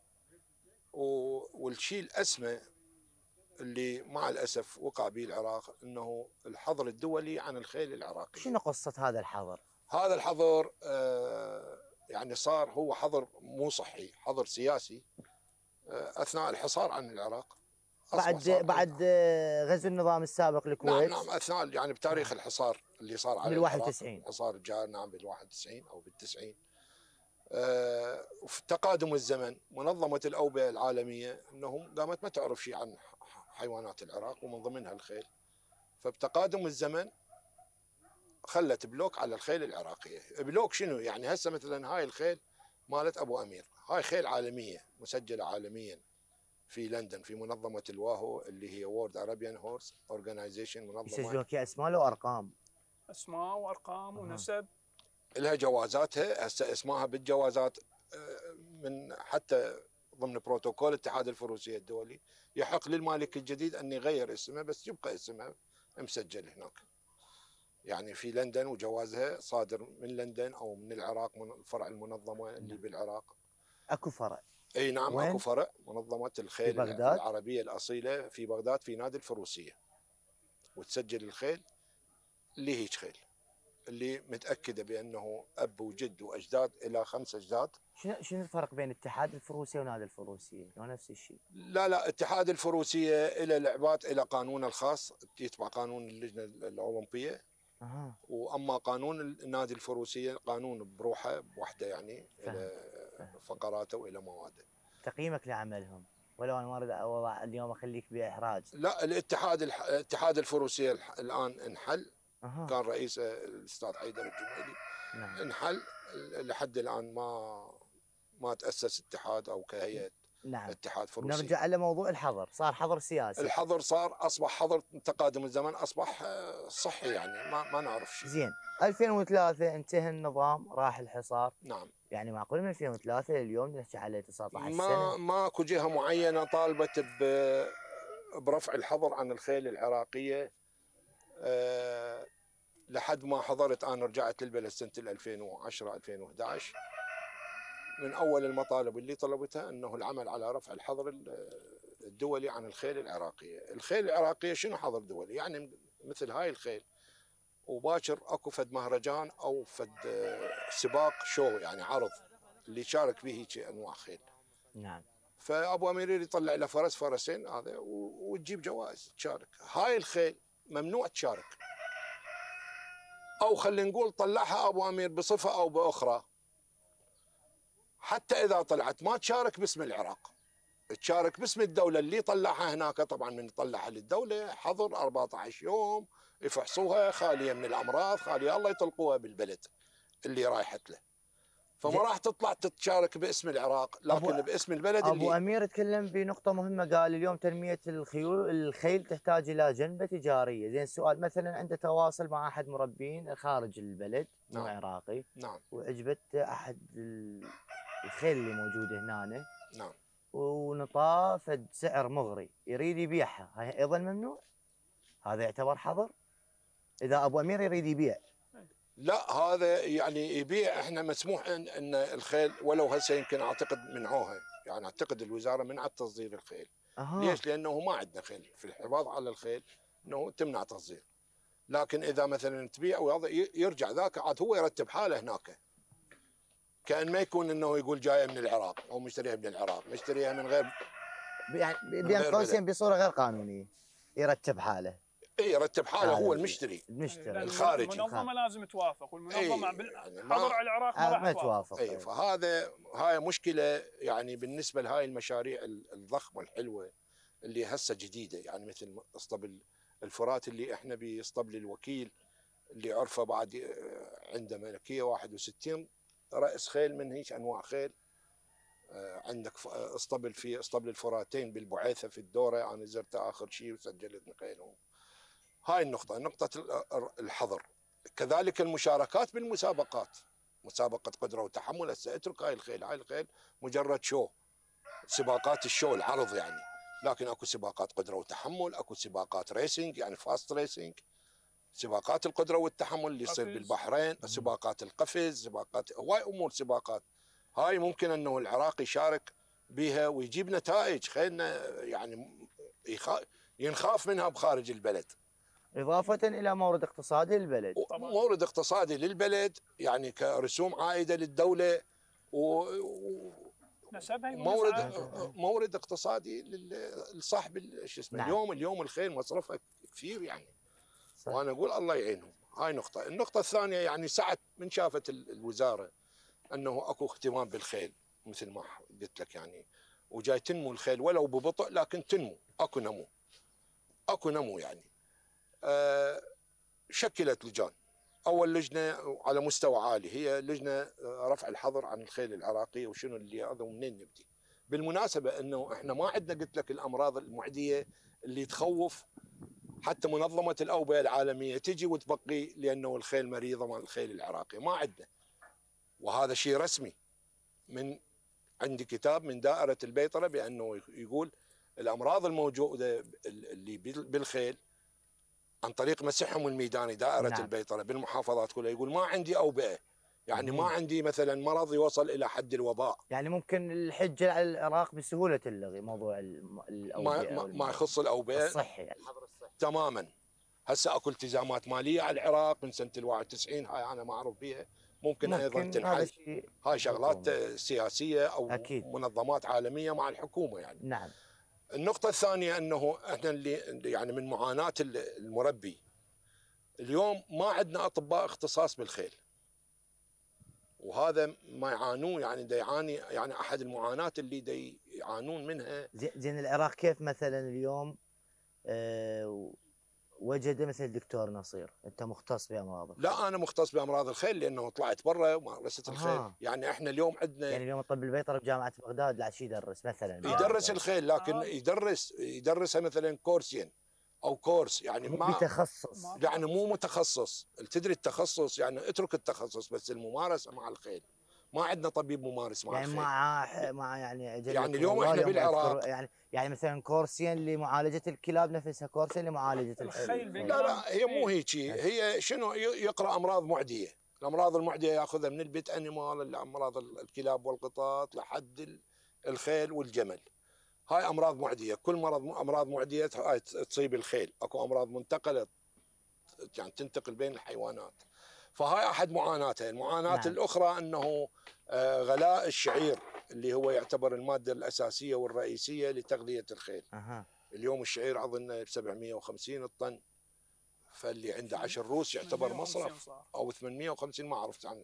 والشيء الأسمى اللي مع الأسف وقع به العراق أنه الحظر الدولي عن الخيل العراقي. شنو قصة هذا الحظر؟ هذا الحظر يعني صار هو حظر مو صحي، حظر سياسي اثناء الحصار عن العراق. بعد بعد غزو النظام السابق للكويت. نعم نعم اثناء يعني بتاريخ الحصار اللي صار على بال واحد وتسعين، حصار الجار نعم بال واحد وتسعين او بال تسعين. آه وفي تقادم الزمن منظمه الاوبئه العالميه انهم قامت ما تعرف شيء عن حيوانات العراق ومن ضمنها الخيل، فبتقادم الزمن خلت بلوك على الخيل العراقيه. بلوك شنو يعني؟ هسه مثلا هاي الخيل مالت ابو امير، هاي خيل عالميه مسجله عالميا في لندن في منظمه الواهو اللي هي وورد ارابيان هورس اورجنايزيشن. منظمه يسجلون فيها اسماء وارقام، اسماء وارقام ونسب، لها جوازاتها. هسه اسمها بالجوازات من حتى ضمن بروتوكول الاتحاد الفروسيه الدولي يحق للمالك الجديد ان يغير اسمه بس يبقى اسمها مسجل هناك يعني في لندن، وجوازها صادر من لندن او من العراق من فرع المنظمه اللي بالعراق. اكو فرع؟ اي نعم وين؟ اكو فرع منظمه الخيل العربيه الاصيله في بغداد في نادي الفروسيه، وتسجل الخيل اللي هيج خيل اللي متاكده بانه اب وجد واجداد الى خمس اجداد. شنو شنو الفرق بين اتحاد الفروسيه ونادي الفروسيه؟ هو نفس الشيء؟ لا لا، اتحاد الفروسيه الى لعبات الى قانونه الخاص يتبع قانون اللجنه الاولمبيه. أه. واما قانون النادي الفروسيه قانون بروحه بوحده يعني فهم. الى فقراته والى مواده. تقييمك لعملهم؟ ولو انا ما اريد اوضع اليوم اخليك باحراج. لا، الاتحاد الح... اتحاد الفروسيه الان انحل. أه. كان رئيسه الاستاذ حيدر الجميلي. نعم. انحل لحد الان ما ما تاسس اتحاد او كهيئه. نعم. اتحاد فروسيه. نرجع على موضوع الحظر، صار حظر سياسي. الحظر صار اصبح حظر تقادم الزمن، اصبح صحي يعني ما ما نعرف شيء. زين، ألفين وثلاثة انتهى النظام، راح الحصار. نعم. يعني معقول من ألفين وثلاثة لليوم نحكي على تسعة عشر ما سنه؟ ماكو جهه معينه طالبت ب برفع الحظر عن الخيل العراقيه. أه لحد ما حضرت انا رجعت للبلد سنه ألفين وعشرة ألفين وأحد عشر. من اول المطالب اللي طلبتها انه العمل على رفع الحظر الدولي عن الخيل العراقيه. الخيل العراقيه شنو حظر دولي؟ يعني مثل هاي الخيل وباكر اكو فد مهرجان او فد سباق شو يعني عرض اللي شارك به هيك انواع خيل. نعم. فابو امير يطلع له فرس فرسين هذا وتجيب جوائز تشارك. هاي الخيل ممنوع تشارك، او خلينا نقول طلعها ابو امير بصفه او باخرى، حتى اذا طلعت ما تشارك باسم العراق، تشارك باسم الدوله اللي طلعها هناك. طبعا من يطلعها للدوله حظر أربعة عشر يوم يفحصوها خاليه من الامراض، خاليه الله يطلقوها بالبلد اللي رايحت له. فما راح تطلع تتشارك باسم العراق، لكن باسم البلد أبو اللي أبو أمير تكلم بنقطة مهمة، قال اليوم تنمية الخيول الخيل تحتاج إلى جنبة تجارية. زين السؤال، مثلا عنده تواصل مع أحد مربين خارج البلد مو نعم. عراقي، نعم، وعجبت أحد الخيل اللي موجودة هنا، نعم، ونطاه فد سعر مغري يريد يبيعها، هاي أيضا ممنوع؟ هذا يعتبر حظر إذا أبو أمير يريد يبيع؟ لا هذا يعني يبيع. احنا مسموح ان, إن الخيل ولو هسه يمكن اعتقد منعوها، يعني اعتقد الوزاره منعت تصدير الخيل. أها. ليش؟ لانه ما عندنا خيل في الحفاظ على الخيل، انه تمنع تصدير. لكن اذا مثلا تبيع وهذا يرجع ذاك عاد هو يرتب حاله هناك، كان ما يكون انه يقول جايه من العراق او مشتريها من العراق، مشتريها من غير يعني بين قوسين بصوره غير قانونيه يرتب حاله. اي يرتب حاله هو المشتري المشتري الخارجي. المنظمه لازم توافق، والمنظمه إيه بال... يعني حظر على العراق ما راح توافق. اي فهذا هاي مشكله يعني بالنسبه لهاي المشاريع الضخمه الحلوه اللي هسه جديده، يعني مثل اسطبل الفرات اللي احنا باسطبل الوكيل اللي عرفه بعد عنده ملكيه واحد وستين راس خيل من هيك انواع خيل. عندك اسطبل في اسطبل الفراتين بالبعيثه في الدوره، انا زرته اخر شيء وسجلت نقيلهم. هاي النقطه، نقطه الحظر. كذلك المشاركات بالمسابقات، مسابقه قدره وتحمل. هسه اترك هاي الخيل، هاي الخيل مجرد شو، سباقات الشو العرض يعني، لكن اكو سباقات قدره وتحمل، اكو سباقات ريسنج يعني فاست ريسنج، سباقات القدره والتحمل اللي يصير بالبحرين، سباقات القفز، سباقات هواي امور سباقات. هاي ممكن انه العراق يشارك بها ويجيب نتائج خيلنا يعني ينخاف منها بخارج البلد. إضافة إلى مورد اقتصادي للبلد. مورد اقتصادي للبلد يعني كرسوم عائدة للدولة، و مورد مورد اقتصادي لصاحب شو اسمه. نعم. اليوم اليوم الخيل مصرفها كثير يعني. صح. وانا اقول الله يعينهم. هاي نقطة. النقطة الثانية يعني سعت من شافت الوزارة انه اكو اهتمام بالخيل مثل ما قلت لك يعني، وجاي تنمو الخيل ولو ببطء لكن تنمو، اكو نمو. اكو نمو يعني. آه شكلت لجان. اول لجنه على مستوى عالي هي لجنه رفع الحظر عن الخيل العراقيه وشنو اللي هذا ومنين نبدي. بالمناسبه انه احنا ما عندنا قلت لك الامراض المعديه اللي تخوف، حتى منظمه الاوبئه العالميه تجي وتبقي لانه الخيل مريضه مال الخيل العراقي، ما عندنا. وهذا شيء رسمي من عندي كتاب من دائره البيطره بانه يقول الامراض الموجوده اللي بالخيل عن طريق مسحهم الميداني دائرة نعم. البيطرة بالمحافظات كلها، يقول ما عندي أوبئة، يعني مم. ما عندي مثلا مرض يوصل إلى حد الوباء. يعني ممكن الحجة على العراق بسهولة تلغي موضوع الأوبئة ما, ما يخص الأوبئة الصحي يعني. الحظر الصحي تماما. هسه أكو التزامات مالية على العراق من سنة الواحد وتسعين، هاي أنا ما أعرف بها، ممكن, ممكن أيضا تنحل. هاي شغلات سياسية أو أكيد. منظمات عالمية مع الحكومة يعني. نعم. النقطة الثانية أنه احنا اللي يعني من معاناة المربي اليوم ما عندنا أطباء اختصاص بالخيل، وهذا ما يعانون يعني دا يعاني يعني أحد المعاناة اللي دا يعانون منها. زين العراق كيف مثلا اليوم أه وجد مثل الدكتور نصير، أنت مختص بأمراض الخيل؟ لا أنا مختص بأمراض الخيل لأنه طلعت برا ومارست الخيل. آه. يعني احنا اليوم عندنا يعني اليوم الطب البيطري بجامعة بغداد لا شي يدرس مثلا يدرس الخيل، لكن آه. يدرس يدرسها مثلا كورسين او كورس يعني ما متخصص، يعني مو متخصص. تدري التخصص يعني اترك التخصص بس الممارسه مع الخيل. ما عندنا طبيب ممارس مع يعني الخيل. مع مع يعني يعني اليوم احنا بالعراق يعني يعني مثلا كورسين لمعالجه الكلاب نفسها، كورسين لمعالجه الخيل. لا لا هي مو هيك، هي شنو يقرا امراض معديه. الامراض المعديه ياخذها من البيت انيمال، امراض الكلاب والقطط لحد الخيل والجمل. هاي امراض معديه، كل مرض امراض معديه هاي تصيب الخيل. اكو امراض منتقله يعني تنتقل بين الحيوانات. فهاي احد معاناته. المعاناه نعم. الاخرى انه آه، غلاء الشعير اللي هو يعتبر الماده الاساسيه والرئيسيه لتغذيه الخيل. أها. اليوم الشعير اظن ب سبعمئة وخمسين الطن، فاللي عنده عشر روس يعتبر مصرف، او ثمانمئة وخمسين ما عرفت عن.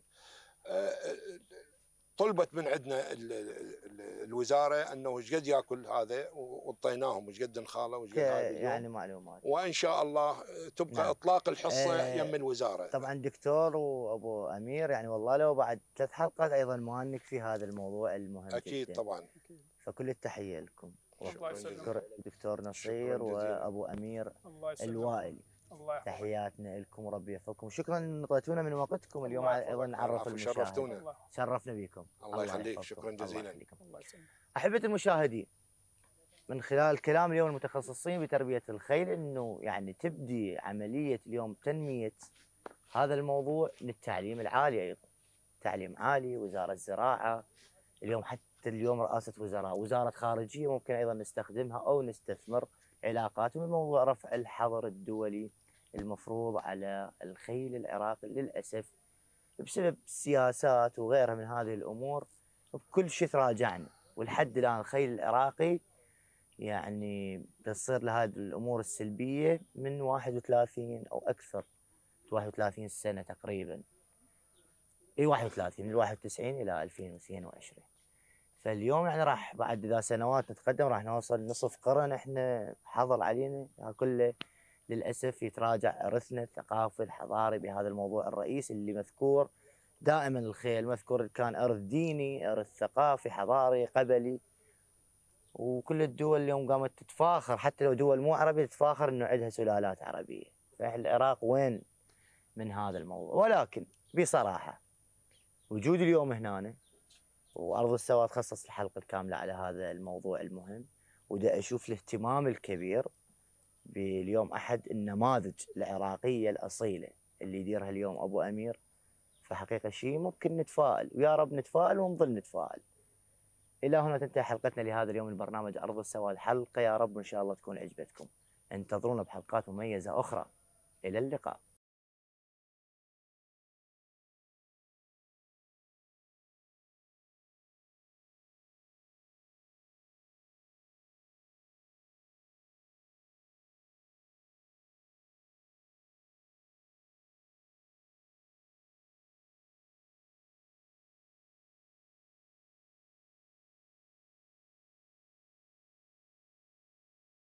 طلبت من عندنا الوزاره انه ايش قد ياكل هذا، واعطيناهم ايش قد نخاله وايش قد هذا اليوم. يعني معلومات، وان شاء الله تبقى نعم. اطلاق الحصه آه يم الوزاره. طبعا دكتور وابو امير، يعني والله لو بعد ثلاث حلقات ايضا مهنك في هذا الموضوع المهم اكيد جدا. طبعا. فكل التحيه لكم. الله شكرا دكتور نصير وابو امير الوائلي. الله يحفظك. تحياتنا لكم وربي يحفظكم، وشكرا ان اعطيتونا من وقتكم اليوم ايضا نعرف المشاهد. شرفتونا. شرفنا بكم. الله يخليك، شكرا جزيلا. الله يسلمك. احبتي المشاهدين، من خلال كلام اليوم المتخصصين بتربيه الخيل انه يعني تبدي عمليه اليوم تنميه هذا الموضوع للتعليم العالي ايضا. تعليم عالي، وزاره الزراعه، اليوم حتى اليوم رئاسه وزراء، وزاره خارجيه ممكن ايضا نستخدمها او نستثمر علاقات من موضوع رفع الحظر الدولي المفروض على الخيل العراقي. للاسف بسبب السياسات وغيرها من هذه الامور بكل شيء تراجعنا، ولحد الان الخيل العراقي يعني تصير له هذه الامور السلبيه من واحد وثلاثين او اكثر، واحد وثلاثين سنه تقريبا. اي واحد وثلاثين، من واحد وتسعين الى ألفين واثنين وعشرين. فاليوم يعني راح بعد اذا سنوات نتقدم راح نوصل نصف قرن احنا حظر علينا كله. للاسف يتراجع ارثنا الثقافي الحضاري بهذا الموضوع الرئيسي اللي مذكور دائما. الخيل مذكور كان ارث ديني، ارث ثقافي حضاري قبلي، وكل الدول اليوم قامت تتفاخر، حتى لو دول مو عربيه تتفاخر انه عندها سلالات عربيه. فالعراق وين من هذا الموضوع؟ ولكن بصراحه وجودي اليوم هنا وارض السواد خصص الحلقه الكامله على هذا الموضوع المهم، ودا اشوف الاهتمام الكبير باليوم احد النماذج العراقيه الاصيله اللي يديرها اليوم ابو امير. فحقيقه شيء ممكن نتفائل، ويا رب نتفائل ونظل نتفائل. الى هنا تنتهي حلقتنا لهذا اليوم من برنامج ارض السواد. حلقه يا رب ان شاء الله تكون عجبتكم. انتظرونا بحلقات مميزه اخرى. الى اللقاء.